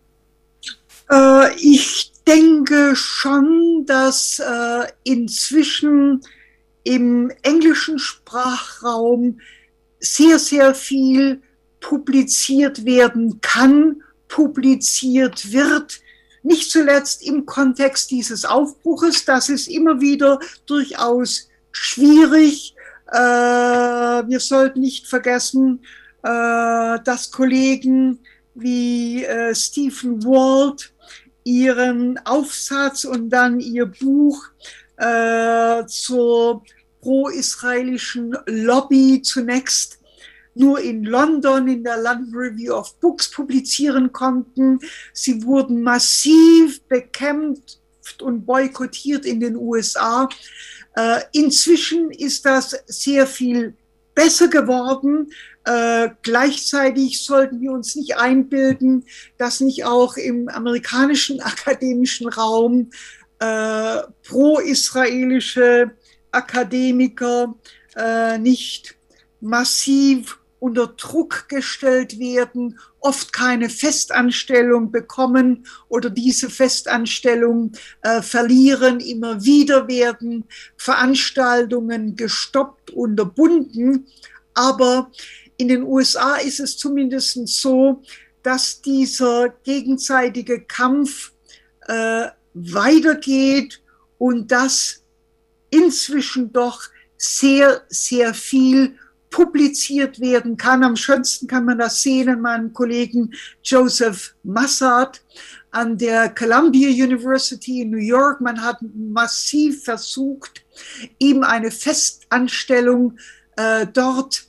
Äh, ich denke schon, dass äh, inzwischen im englischen Sprachraum sehr, sehr viel publiziert werden kann, publiziert wird. Nicht zuletzt im Kontext dieses Aufbruches, das ist immer wieder durchaus schwierig. Äh, wir sollten nicht vergessen, äh, dass Kollegen wie äh, Stephen Walt ihren Aufsatz und dann ihr Buch äh, zur pro-israelischen Lobby zunächst nur in London in der London Review of Books publizieren konnten. Sie wurden massiv bekämpft und boykottiert in den U S A. Äh, inzwischen ist das sehr viel besser geworden. Äh, gleichzeitig sollten wir uns nicht einbilden, dass nicht auch im amerikanischen akademischen Raum äh, pro-israelische Akademiker äh, nicht massiv unter Druck gestellt werden, oft keine Festanstellung bekommen oder diese Festanstellung äh, verlieren. Immer wieder werden Veranstaltungen gestoppt, unterbunden. Aber in den U S A ist es zumindest so, dass dieser gegenseitige Kampf äh, weitergeht und dass inzwischen doch sehr, sehr viel publiziert werden kann. Am schönsten kann man das sehen an meinem Kollegen Joseph Massad an der Columbia University in New York. Man hat massiv versucht, ihm eine Festanstellung äh, dort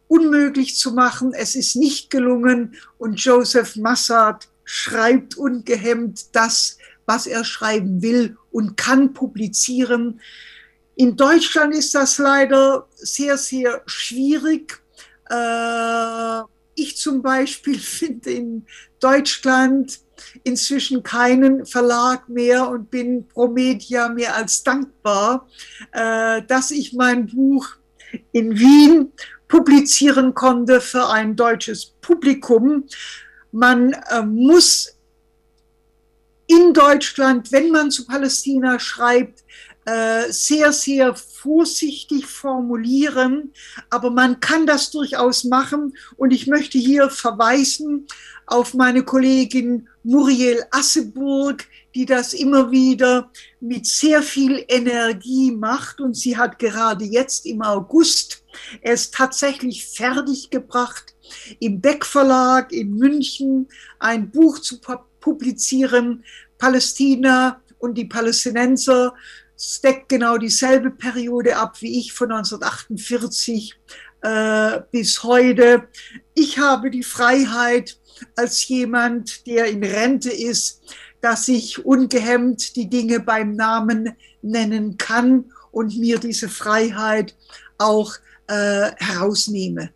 unmöglich zu machen. Es ist nicht gelungen und Joseph Massad schreibt ungehemmt das, was er schreiben will und kann publizieren. In Deutschland ist das leider sehr, sehr schwierig. Äh, ich zum Beispiel finde in Deutschland inzwischen keinen Verlag mehr und bin Promedia mehr als dankbar, äh, dass ich mein Buch in Wien publizieren konnte für ein deutsches Publikum. Man äh, muss in Deutschland, wenn man zu Palästina schreibt, äh, sehr, sehr vorsichtig formulieren, aber man kann das durchaus machen. Und ich möchte hier verweisen auf meine Kollegin Muriel Asseburg, die das immer wieder mit sehr viel Energie macht. Und sie hat gerade jetzt im August es tatsächlich fertiggebracht, im Beck Verlag in München ein Buch zu publizieren, Palästina und die Palästinenser. Es deckt genau dieselbe Periode ab wie ich von neunzehnhundertachtundvierzig äh, bis heute. Ich habe die Freiheit als jemand, der in Rente ist, dass ich ungehemmt die Dinge beim Namen nennen kann und mir diese Freiheit auch äh, herausnehme.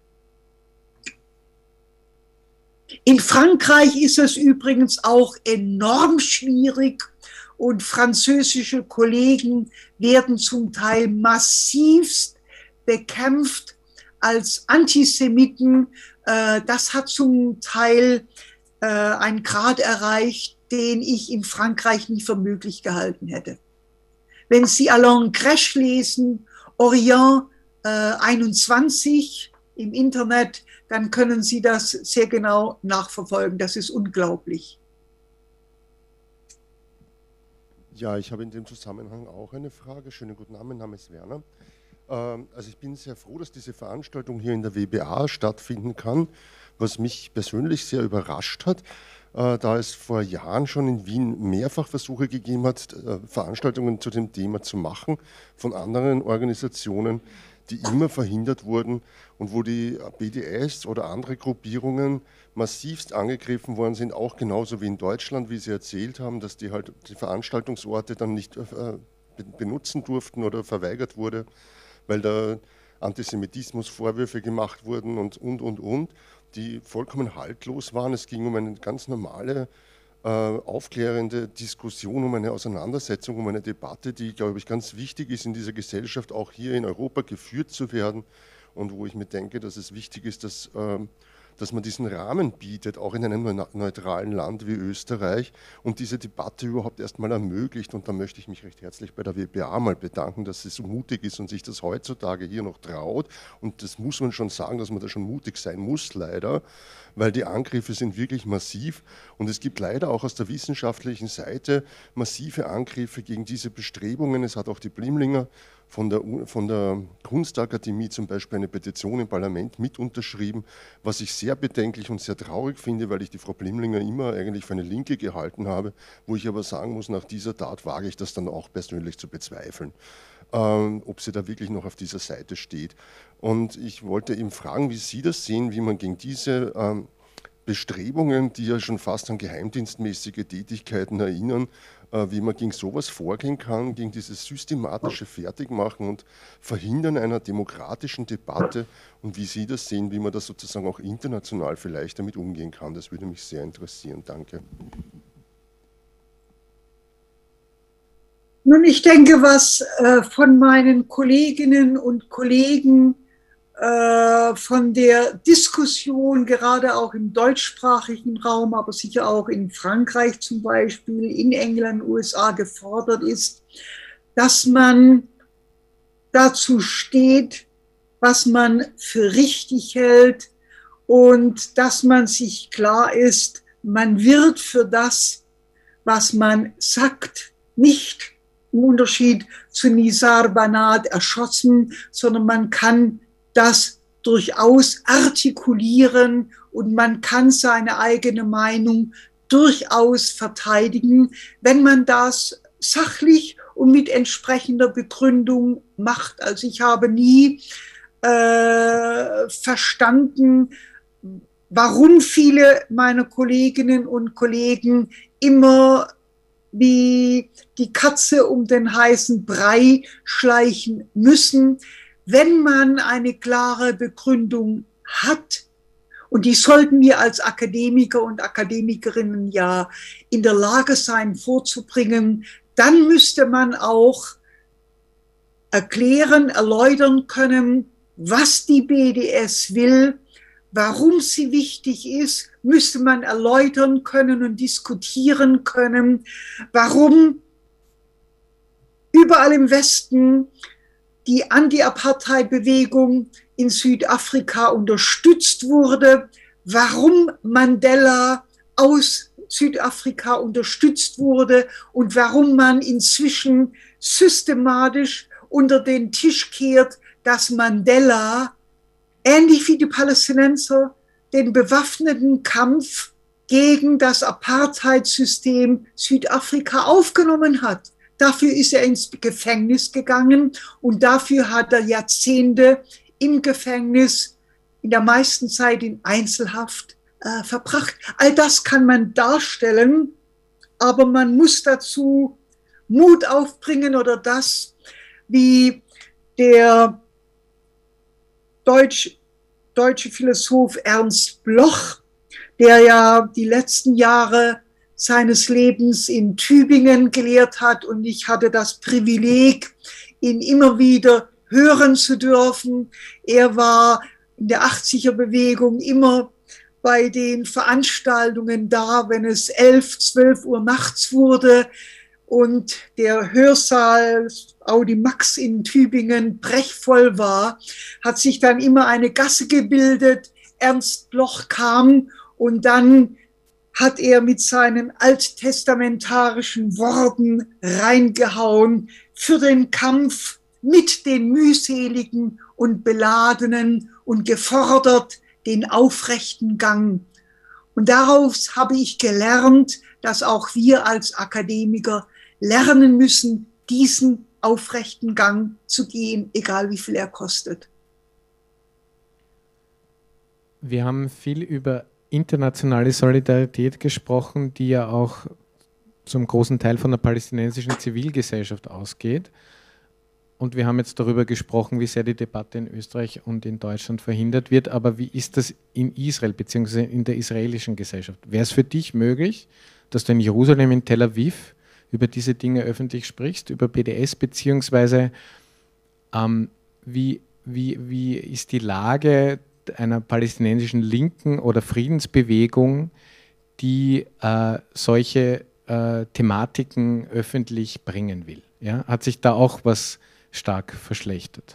In Frankreich ist es übrigens auch enorm schwierig und französische Kollegen werden zum Teil massivst bekämpft als Antisemiten. Das hat zum Teil einen Grad erreicht, den ich in Frankreich nie für möglich gehalten hätte. Wenn Sie Alain Gresch lesen, Orient einundzwanzig im Internet, dann können Sie das sehr genau nachverfolgen. Das ist unglaublich. Ja, ich habe in dem Zusammenhang auch eine Frage. Schönen guten Abend, mein Name ist Werner. Ähm, also ich bin sehr froh, dass diese Veranstaltung hier in der W B A stattfinden kann, was mich persönlich sehr überrascht hat, äh, da es vor Jahren schon in Wien mehrfach Versuche gegeben hat, äh, Veranstaltungen zu dem Thema zu machen von anderen Organisationen, die immer verhindert wurden und wo die B D S oder andere Gruppierungen massivst angegriffen worden sind, auch genauso wie in Deutschland, wie Sie erzählt haben, dass die halt die Veranstaltungsorte dann nicht äh, benutzen durften oder verweigert wurde, weil da Antisemitismusvorwürfe gemacht wurden und, und, und, und, die vollkommen haltlos waren. Es ging um eine ganz normale äh, aufklärende Diskussion, um eine Auseinandersetzung, um eine Debatte, die, glaube ich, ganz wichtig ist in dieser Gesellschaft, auch hier in Europa geführt zu werden und wo ich mir denke, dass es wichtig ist, dass, äh, dass man diesen Rahmen bietet, auch in einem neutralen Land wie Österreich und diese Debatte überhaupt erstmal ermöglicht. Und da möchte ich mich recht herzlich bei der W B A mal bedanken, dass sie so mutig ist und sich das heutzutage hier noch traut. Und das muss man schon sagen, dass man da schon mutig sein muss, leider, weil die Angriffe sind wirklich massiv und es gibt leider auch aus der wissenschaftlichen Seite massive Angriffe gegen diese Bestrebungen. Es hat auch die Blimlinger von der, von der Kunstakademie zum Beispiel eine Petition im Parlament mit unterschrieben, was ich sehr bedenklich und sehr traurig finde, weil ich die Frau Blimlinger immer eigentlich für eine Linke gehalten habe, wo ich aber sagen muss, nach dieser Tat wage ich das dann auch persönlich zu bezweifeln, ähm, ob sie da wirklich noch auf dieser Seite steht. Und ich wollte eben fragen, wie Sie das sehen, wie man gegen diese ähm, Bestrebungen, die ja schon fast an geheimdienstmäßige Tätigkeiten erinnern, äh, wie man gegen sowas vorgehen kann, gegen dieses systematische Fertigmachen und Verhindern einer demokratischen Debatte und wie Sie das sehen, wie man das sozusagen auch international vielleicht damit umgehen kann. Das würde mich sehr interessieren. Danke. Nun, ich denke, was äh, von meinen Kolleginnen und Kollegen äh, von der Diskussion, gerade auch im deutschsprachigen Raum, aber sicher auch in Frankreich zum Beispiel, in England, U S A gefordert ist, dass man dazu steht, was man für richtig hält und dass man sich klar ist, man wird für das, was man sagt, nicht im Unterschied zu Nizar Banat erschossen, sondern man kann das durchaus artikulieren und man kann seine eigene Meinung durchaus verteidigen, wenn man das sachlich und mit entsprechender Begründung macht. Also ich habe nie äh, verstanden, warum viele meiner Kolleginnen und Kollegen immer wie die Katze um den heißen Brei schleichen müssen, wenn man eine klare Begründung hat. Und die sollten wir als Akademiker und Akademikerinnen ja in der Lage sein vorzubringen. Dann müsste man auch erklären, erläutern können, was die B D S will, warum sie wichtig ist, müsste man erläutern können und diskutieren können, warum überall im Westen die Anti-Apartheid-Bewegung in Südafrika unterstützt wurde, warum Mandela aus Südafrika unterstützt wurde und warum man inzwischen systematisch unter den Tisch kehrt, dass Mandela, ähnlich wie die Palästinenser, den bewaffneten Kampf gegen das Apartheid-System Südafrika aufgenommen hat. Dafür ist er ins Gefängnis gegangen und dafür hat er Jahrzehnte im Gefängnis, in der meisten Zeit in Einzelhaft, äh, verbracht. All das kann man darstellen, aber man muss dazu Mut aufbringen oder das, wie der Deutsch, deutsche Philosoph Ernst Bloch, der ja die letzten Jahre seines Lebens in Tübingen gelehrt hat, und ich hatte das Privileg, ihn immer wieder hören zu dürfen. Er war in der achtziger-Bewegung immer bei den Veranstaltungen da, wenn es elf, zwölf Uhr nachts wurde und der Hörsaal Audi Max in Tübingen brechvoll war, hat sich dann immer eine Gasse gebildet. Ernst Bloch kam und dann hat er mit seinen alttestamentarischen Worten reingehauen für den Kampf mit den mühseligen und beladenen und gefordert den aufrechten Gang. Und daraus habe ich gelernt, dass auch wir als Akademiker lernen müssen, diesen aufrechten Gang zu gehen, egal wie viel er kostet. Wir haben viel über internationale Solidarität gesprochen, die ja auch zum großen Teil von der palästinensischen Zivilgesellschaft ausgeht. Und wir haben jetzt darüber gesprochen, wie sehr die Debatte in Österreich und in Deutschland verhindert wird. Aber wie ist das in Israel bzw. in der israelischen Gesellschaft? Wäre es für dich möglich, dass du in Jerusalem, in Tel Aviv über diese Dinge öffentlich sprichst, über B D S, beziehungsweise ähm, wie, wie, wie ist die Lage einer palästinensischen Linken oder Friedensbewegung, die äh, solche äh, Thematiken öffentlich bringen will? Ja? Hat sich da auch was stark verschlechtert?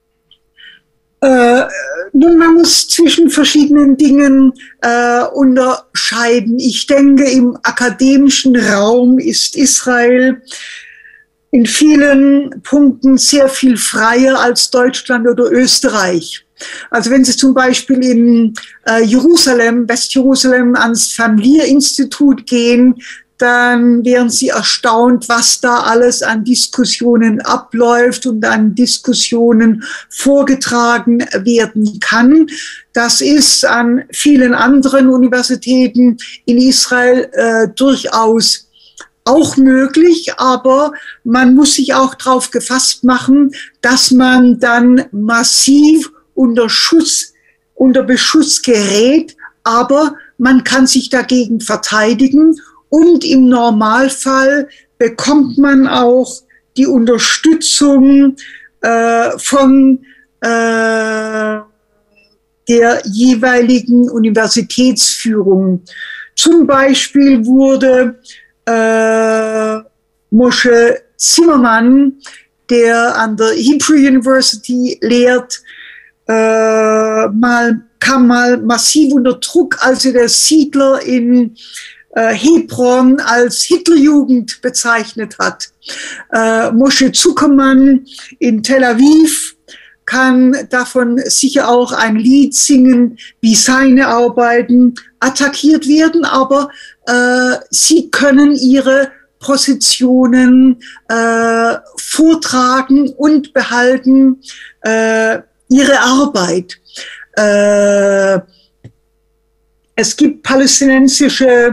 Äh, nun, man muss zwischen verschiedenen Dingen äh, unterscheiden. Ich denke, im akademischen Raum ist Israel in vielen Punkten sehr viel freier als Deutschland oder Österreich. Also wenn Sie zum Beispiel in äh, Jerusalem, Westjerusalem, ans Familier-Institut gehen, dann wären Sie erstaunt, was da alles an Diskussionen abläuft und an Diskussionen vorgetragen werden kann. Das ist an vielen anderen Universitäten in Israel äh, durchaus auch möglich, aber man muss sich auch darauf gefasst machen, dass man dann massiv unter Schuss, unter Beschuss gerät, aber man kann sich dagegen verteidigen und im Normalfall bekommt man auch die Unterstützung äh, von äh, der jeweiligen Universitätsführung. Zum Beispiel wurde äh, Moshe Zimmermann, der an der Hebrew University lehrt, äh, mal, kam mal massiv unter Druck, als er der Siedler in äh, Hebron als Hitlerjugend bezeichnet hat. Äh, Moshe Zuckermann in Tel Aviv kann davon sicher auch ein Lied singen, wie seine Arbeiten attackiert werden, aber äh, sie können ihre Positionen äh, vortragen und behalten. Äh, ihre Arbeit. Äh, es gibt palästinensische,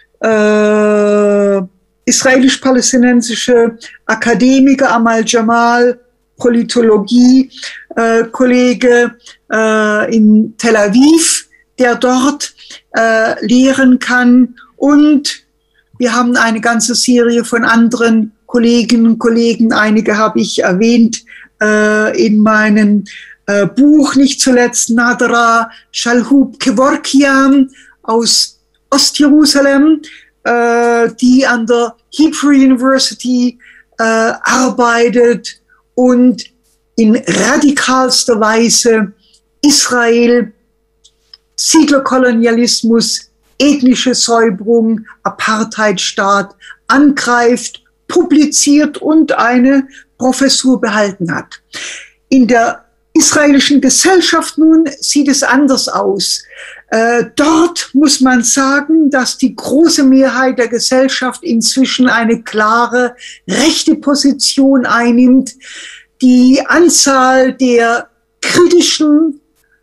äh, israelisch-palästinensische Akademiker, Amal Jamal, Politologie, äh, Kollege äh, in Tel Aviv, der dort äh, lehren kann. Und wir haben eine ganze Serie von anderen Kolleginnen und Kollegen, einige habe ich erwähnt äh, in meinem äh, Buch, nicht zuletzt Nadra Shalhoub Kevorkian aus Ostjerusalem, äh, die an der Hebrew University äh, arbeitet und in radikalster Weise Israel, Siedlerkolonialismus, ethnische Säuberung, Apartheidstaat angreift, publiziert und eine Professur behalten hat. In der israelischen Gesellschaft nun sieht es anders aus. Äh, dort muss man sagen, dass die große Mehrheit der Gesellschaft inzwischen eine klare rechte Position einnimmt. Die Anzahl der kritischen,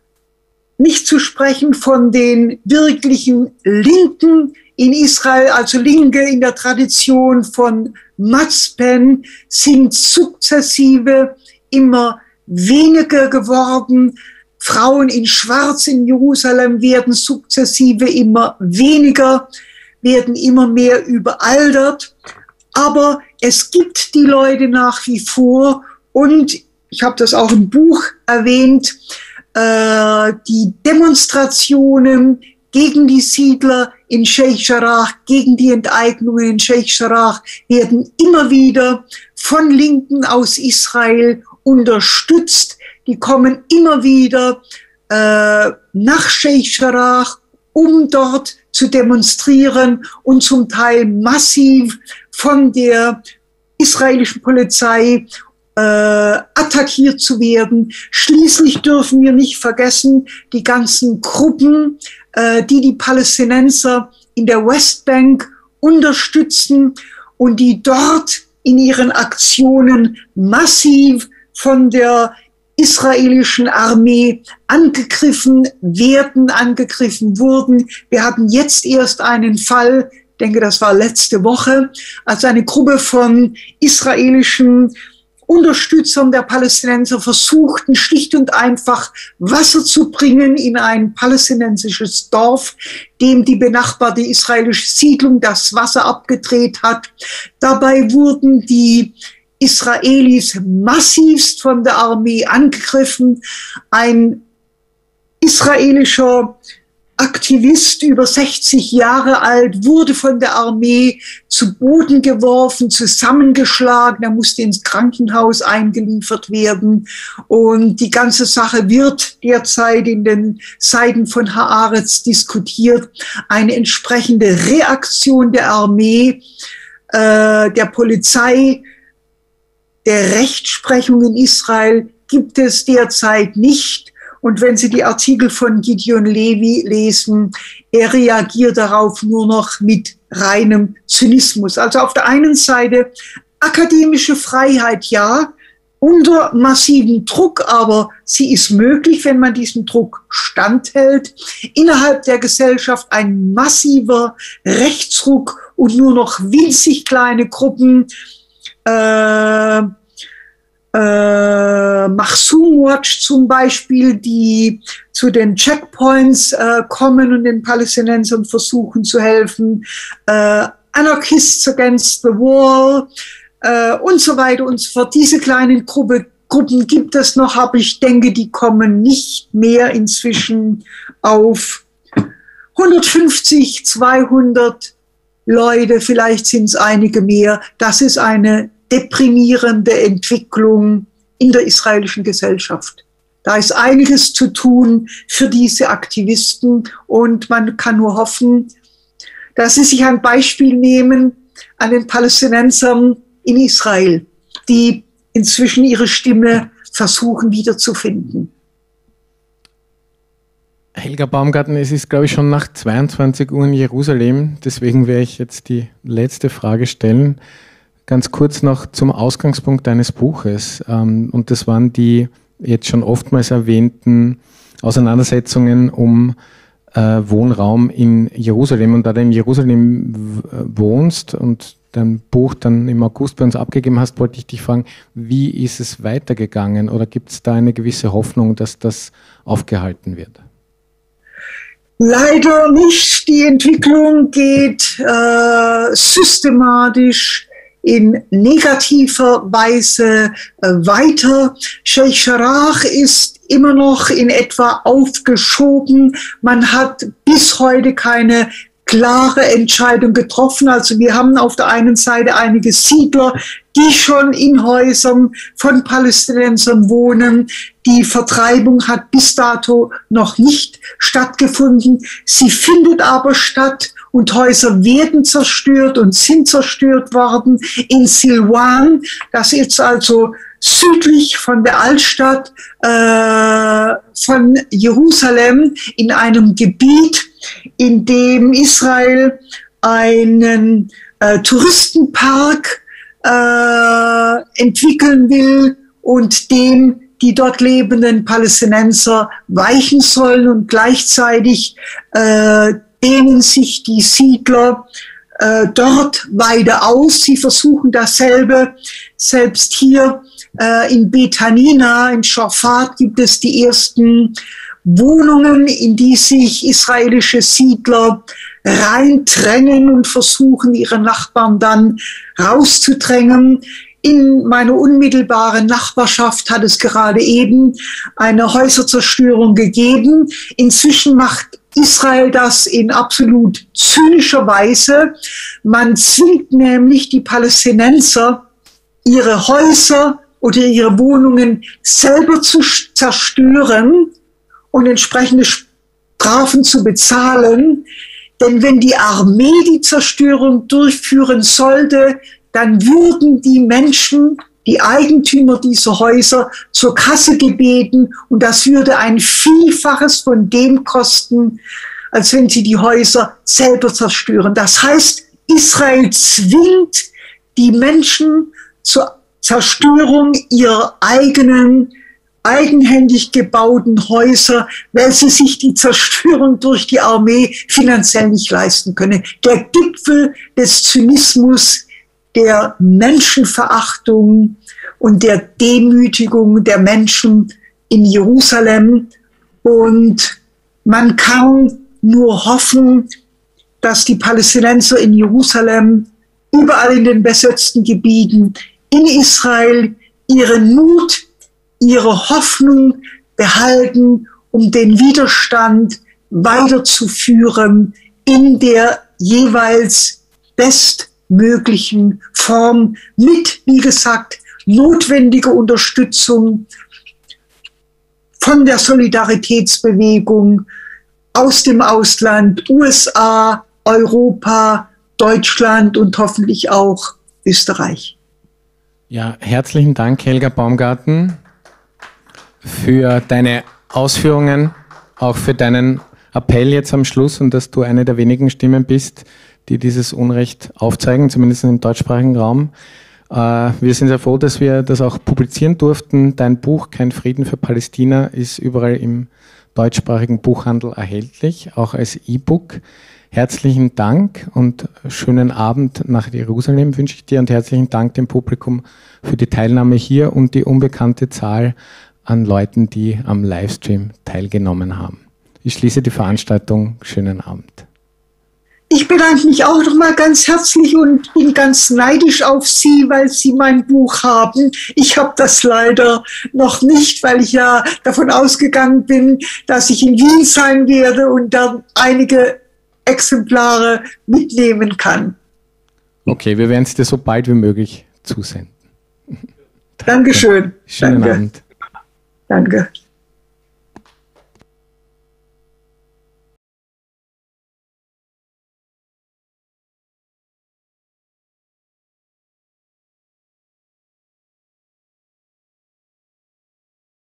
nicht zu sprechen von den wirklichen Linken in Israel, also Linke in der Tradition von Matzpen, sind sukzessive immer weniger geworden. Frauen in Schwarz in Jerusalem werden sukzessive immer weniger, werden immer mehr überaltert. Aber es gibt die Leute nach wie vor und ich habe das auch im Buch erwähnt, äh, die Demonstrationen gegen die Siedler in Sheikh Jarrah, gegen die Enteignungen in Sheikh Jarrah werden immer wieder von Linken aus Israel unterstützt. Die kommen immer wieder äh, nach Sheikh Jarrah, um dort zu demonstrieren und zum Teil massiv von der israelischen Polizei äh, attackiert zu werden. Schließlich dürfen wir nicht vergessen, die ganzen Gruppen, äh, die die Palästinenser in der Westbank unterstützen und die dort in ihren Aktionen massiv von der israelischen Armee angegriffen werden, angegriffen wurden. Wir hatten jetzt erst einen Fall, ich denke, das war letzte Woche, als eine Gruppe von israelischen Unterstützern der Palästinenser versuchten, schlicht und einfach Wasser zu bringen in ein palästinensisches Dorf, dem die benachbarte israelische Siedlung das Wasser abgedreht hat. Dabei wurden die Israelis massivst von der Armee angegriffen. Ein israelischer Aktivist, über sechzig Jahre alt, wurde von der Armee zu Boden geworfen, zusammengeschlagen. Er musste ins Krankenhaus eingeliefert werden. Und die ganze Sache wird derzeit in den Seiten von Haaretz diskutiert. Eine entsprechende Reaktion der Armee, äh, der Polizei, der Rechtsprechung in Israel gibt es derzeit nicht. Und wenn Sie die Artikel von Gideon Levy lesen, er reagiert darauf nur noch mit reinem Zynismus. Also auf der einen Seite akademische Freiheit, ja, unter massivem Druck, aber sie ist möglich, wenn man diesem Druck standhält. Innerhalb der Gesellschaft ein massiver Rechtsruck und nur noch winzig kleine Gruppen, äh, Äh, Mahsum Watch zum Beispiel, die zu den Checkpoints äh, kommen und den Palästinensern versuchen zu helfen, äh, Anarchists Against the Wall äh, und so weiter und so fort. Diese kleinen Gruppe, Gruppen gibt es noch, aber ich denke, die kommen nicht mehr inzwischen auf hundertfünfzig, zweihundert Leute, vielleicht sind es einige mehr. Das ist eine deprimierende Entwicklung in der israelischen Gesellschaft. Da ist einiges zu tun für diese Aktivisten und man kann nur hoffen, dass sie sich ein Beispiel nehmen an den Palästinensern in Israel, die inzwischen ihre Stimme versuchen wiederzufinden. Helga Baumgarten, es ist, glaube ich, schon nach zweiundzwanzig Uhr in Jerusalem, deswegen werde ich jetzt die letzte Frage stellen. Ganz kurz noch zum Ausgangspunkt deines Buches. Und das waren die jetzt schon oftmals erwähnten Auseinandersetzungen um äh, Wohnraum in Jerusalem. Und da du in Jerusalem wohnst und dein Buch dann im August bei uns abgegeben hast, wollte ich dich fragen, wie ist es weitergegangen oder gibt es da eine gewisse Hoffnung, dass das aufgehalten wird? Leider nicht. Die Entwicklung geht äh, systematisch in negativer Weise äh, weiter. Sheikh Jarrah ist immer noch in etwa aufgeschoben. Man hat bis heute keine klare Entscheidung getroffen. Also wir haben auf der einen Seite einige Siedler, die schon in Häusern von Palästinensern wohnen. Die Vertreibung hat bis dato noch nicht stattgefunden. Sie findet aber statt und Häuser werden zerstört und sind zerstört worden in Silwan. Das ist also südlich von der Altstadt äh, von Jerusalem in einem Gebiet, in dem Israel einen äh, Touristenpark äh, entwickeln will und dem die dort lebenden Palästinenser weichen sollen, und gleichzeitig äh, dehnen sich die Siedler äh, dort weiter aus. Sie versuchen dasselbe. Selbst hier äh, in Bet Hanina, in Schafat, gibt es die ersten Wohnungen, in die sich israelische Siedler reindrängen und versuchen, ihre Nachbarn dann rauszudrängen. In meiner unmittelbaren Nachbarschaft hat es gerade eben eine Häuserzerstörung gegeben. Inzwischen macht Israel das in absolut zynischer Weise. Man zwingt nämlich die Palästinenser, ihre Häuser oder ihre Wohnungen selber zu zerstören und entsprechende Strafen zu bezahlen. Denn wenn die Armee die Zerstörung durchführen sollte, dann würden die Menschen, die Eigentümer dieser Häuser, zur Kasse gebeten, und das würde ein Vielfaches von dem kosten, als wenn sie die Häuser selber zerstören. Das heißt, Israel zwingt die Menschen zur Zerstörung ihrer eigenen, eigenhändig gebauten Häuser, weil sie sich die Zerstörung durch die Armee finanziell nicht leisten können. Der Gipfel des Zynismus, der Menschenverachtung und der Demütigung der Menschen in Jerusalem. Und man kann nur hoffen, dass die Palästinenser in Jerusalem, überall in den besetzten Gebieten, in Israel ihren Mut, ihre Hoffnung behalten, um den Widerstand weiterzuführen in der jeweils bestmöglichen Form mit, wie gesagt, notwendiger Unterstützung von der Solidaritätsbewegung aus dem Ausland, U S A, Europa, Deutschland und hoffentlich auch Österreich. Ja, herzlichen Dank, Helga Baumgarten, für deine Ausführungen, auch für deinen Appell jetzt am Schluss und dass du eine der wenigen Stimmen bist, die dieses Unrecht aufzeigen, zumindest im deutschsprachigen Raum. Wir sind sehr froh, dass wir das auch publizieren durften. Dein Buch Kein Frieden für Palästina ist überall im deutschsprachigen Buchhandel erhältlich, auch als E-Book. Herzlichen Dank und schönen Abend nach Jerusalem wünsche ich dir, und herzlichen Dank dem Publikum für die Teilnahme hier und die unbekannte Zahl an Leuten, die am Livestream teilgenommen haben. Ich schließe die Veranstaltung. Schönen Abend. Ich bedanke mich auch nochmal ganz herzlich und bin ganz neidisch auf Sie, weil Sie mein Buch haben. Ich habe das leider noch nicht, weil ich ja davon ausgegangen bin, dass ich in Wien sein werde und dann einige Exemplare mitnehmen kann. Okay, wir werden es dir so bald wie möglich zusenden. Dankeschön. Schönen Danke. Abend. Danke.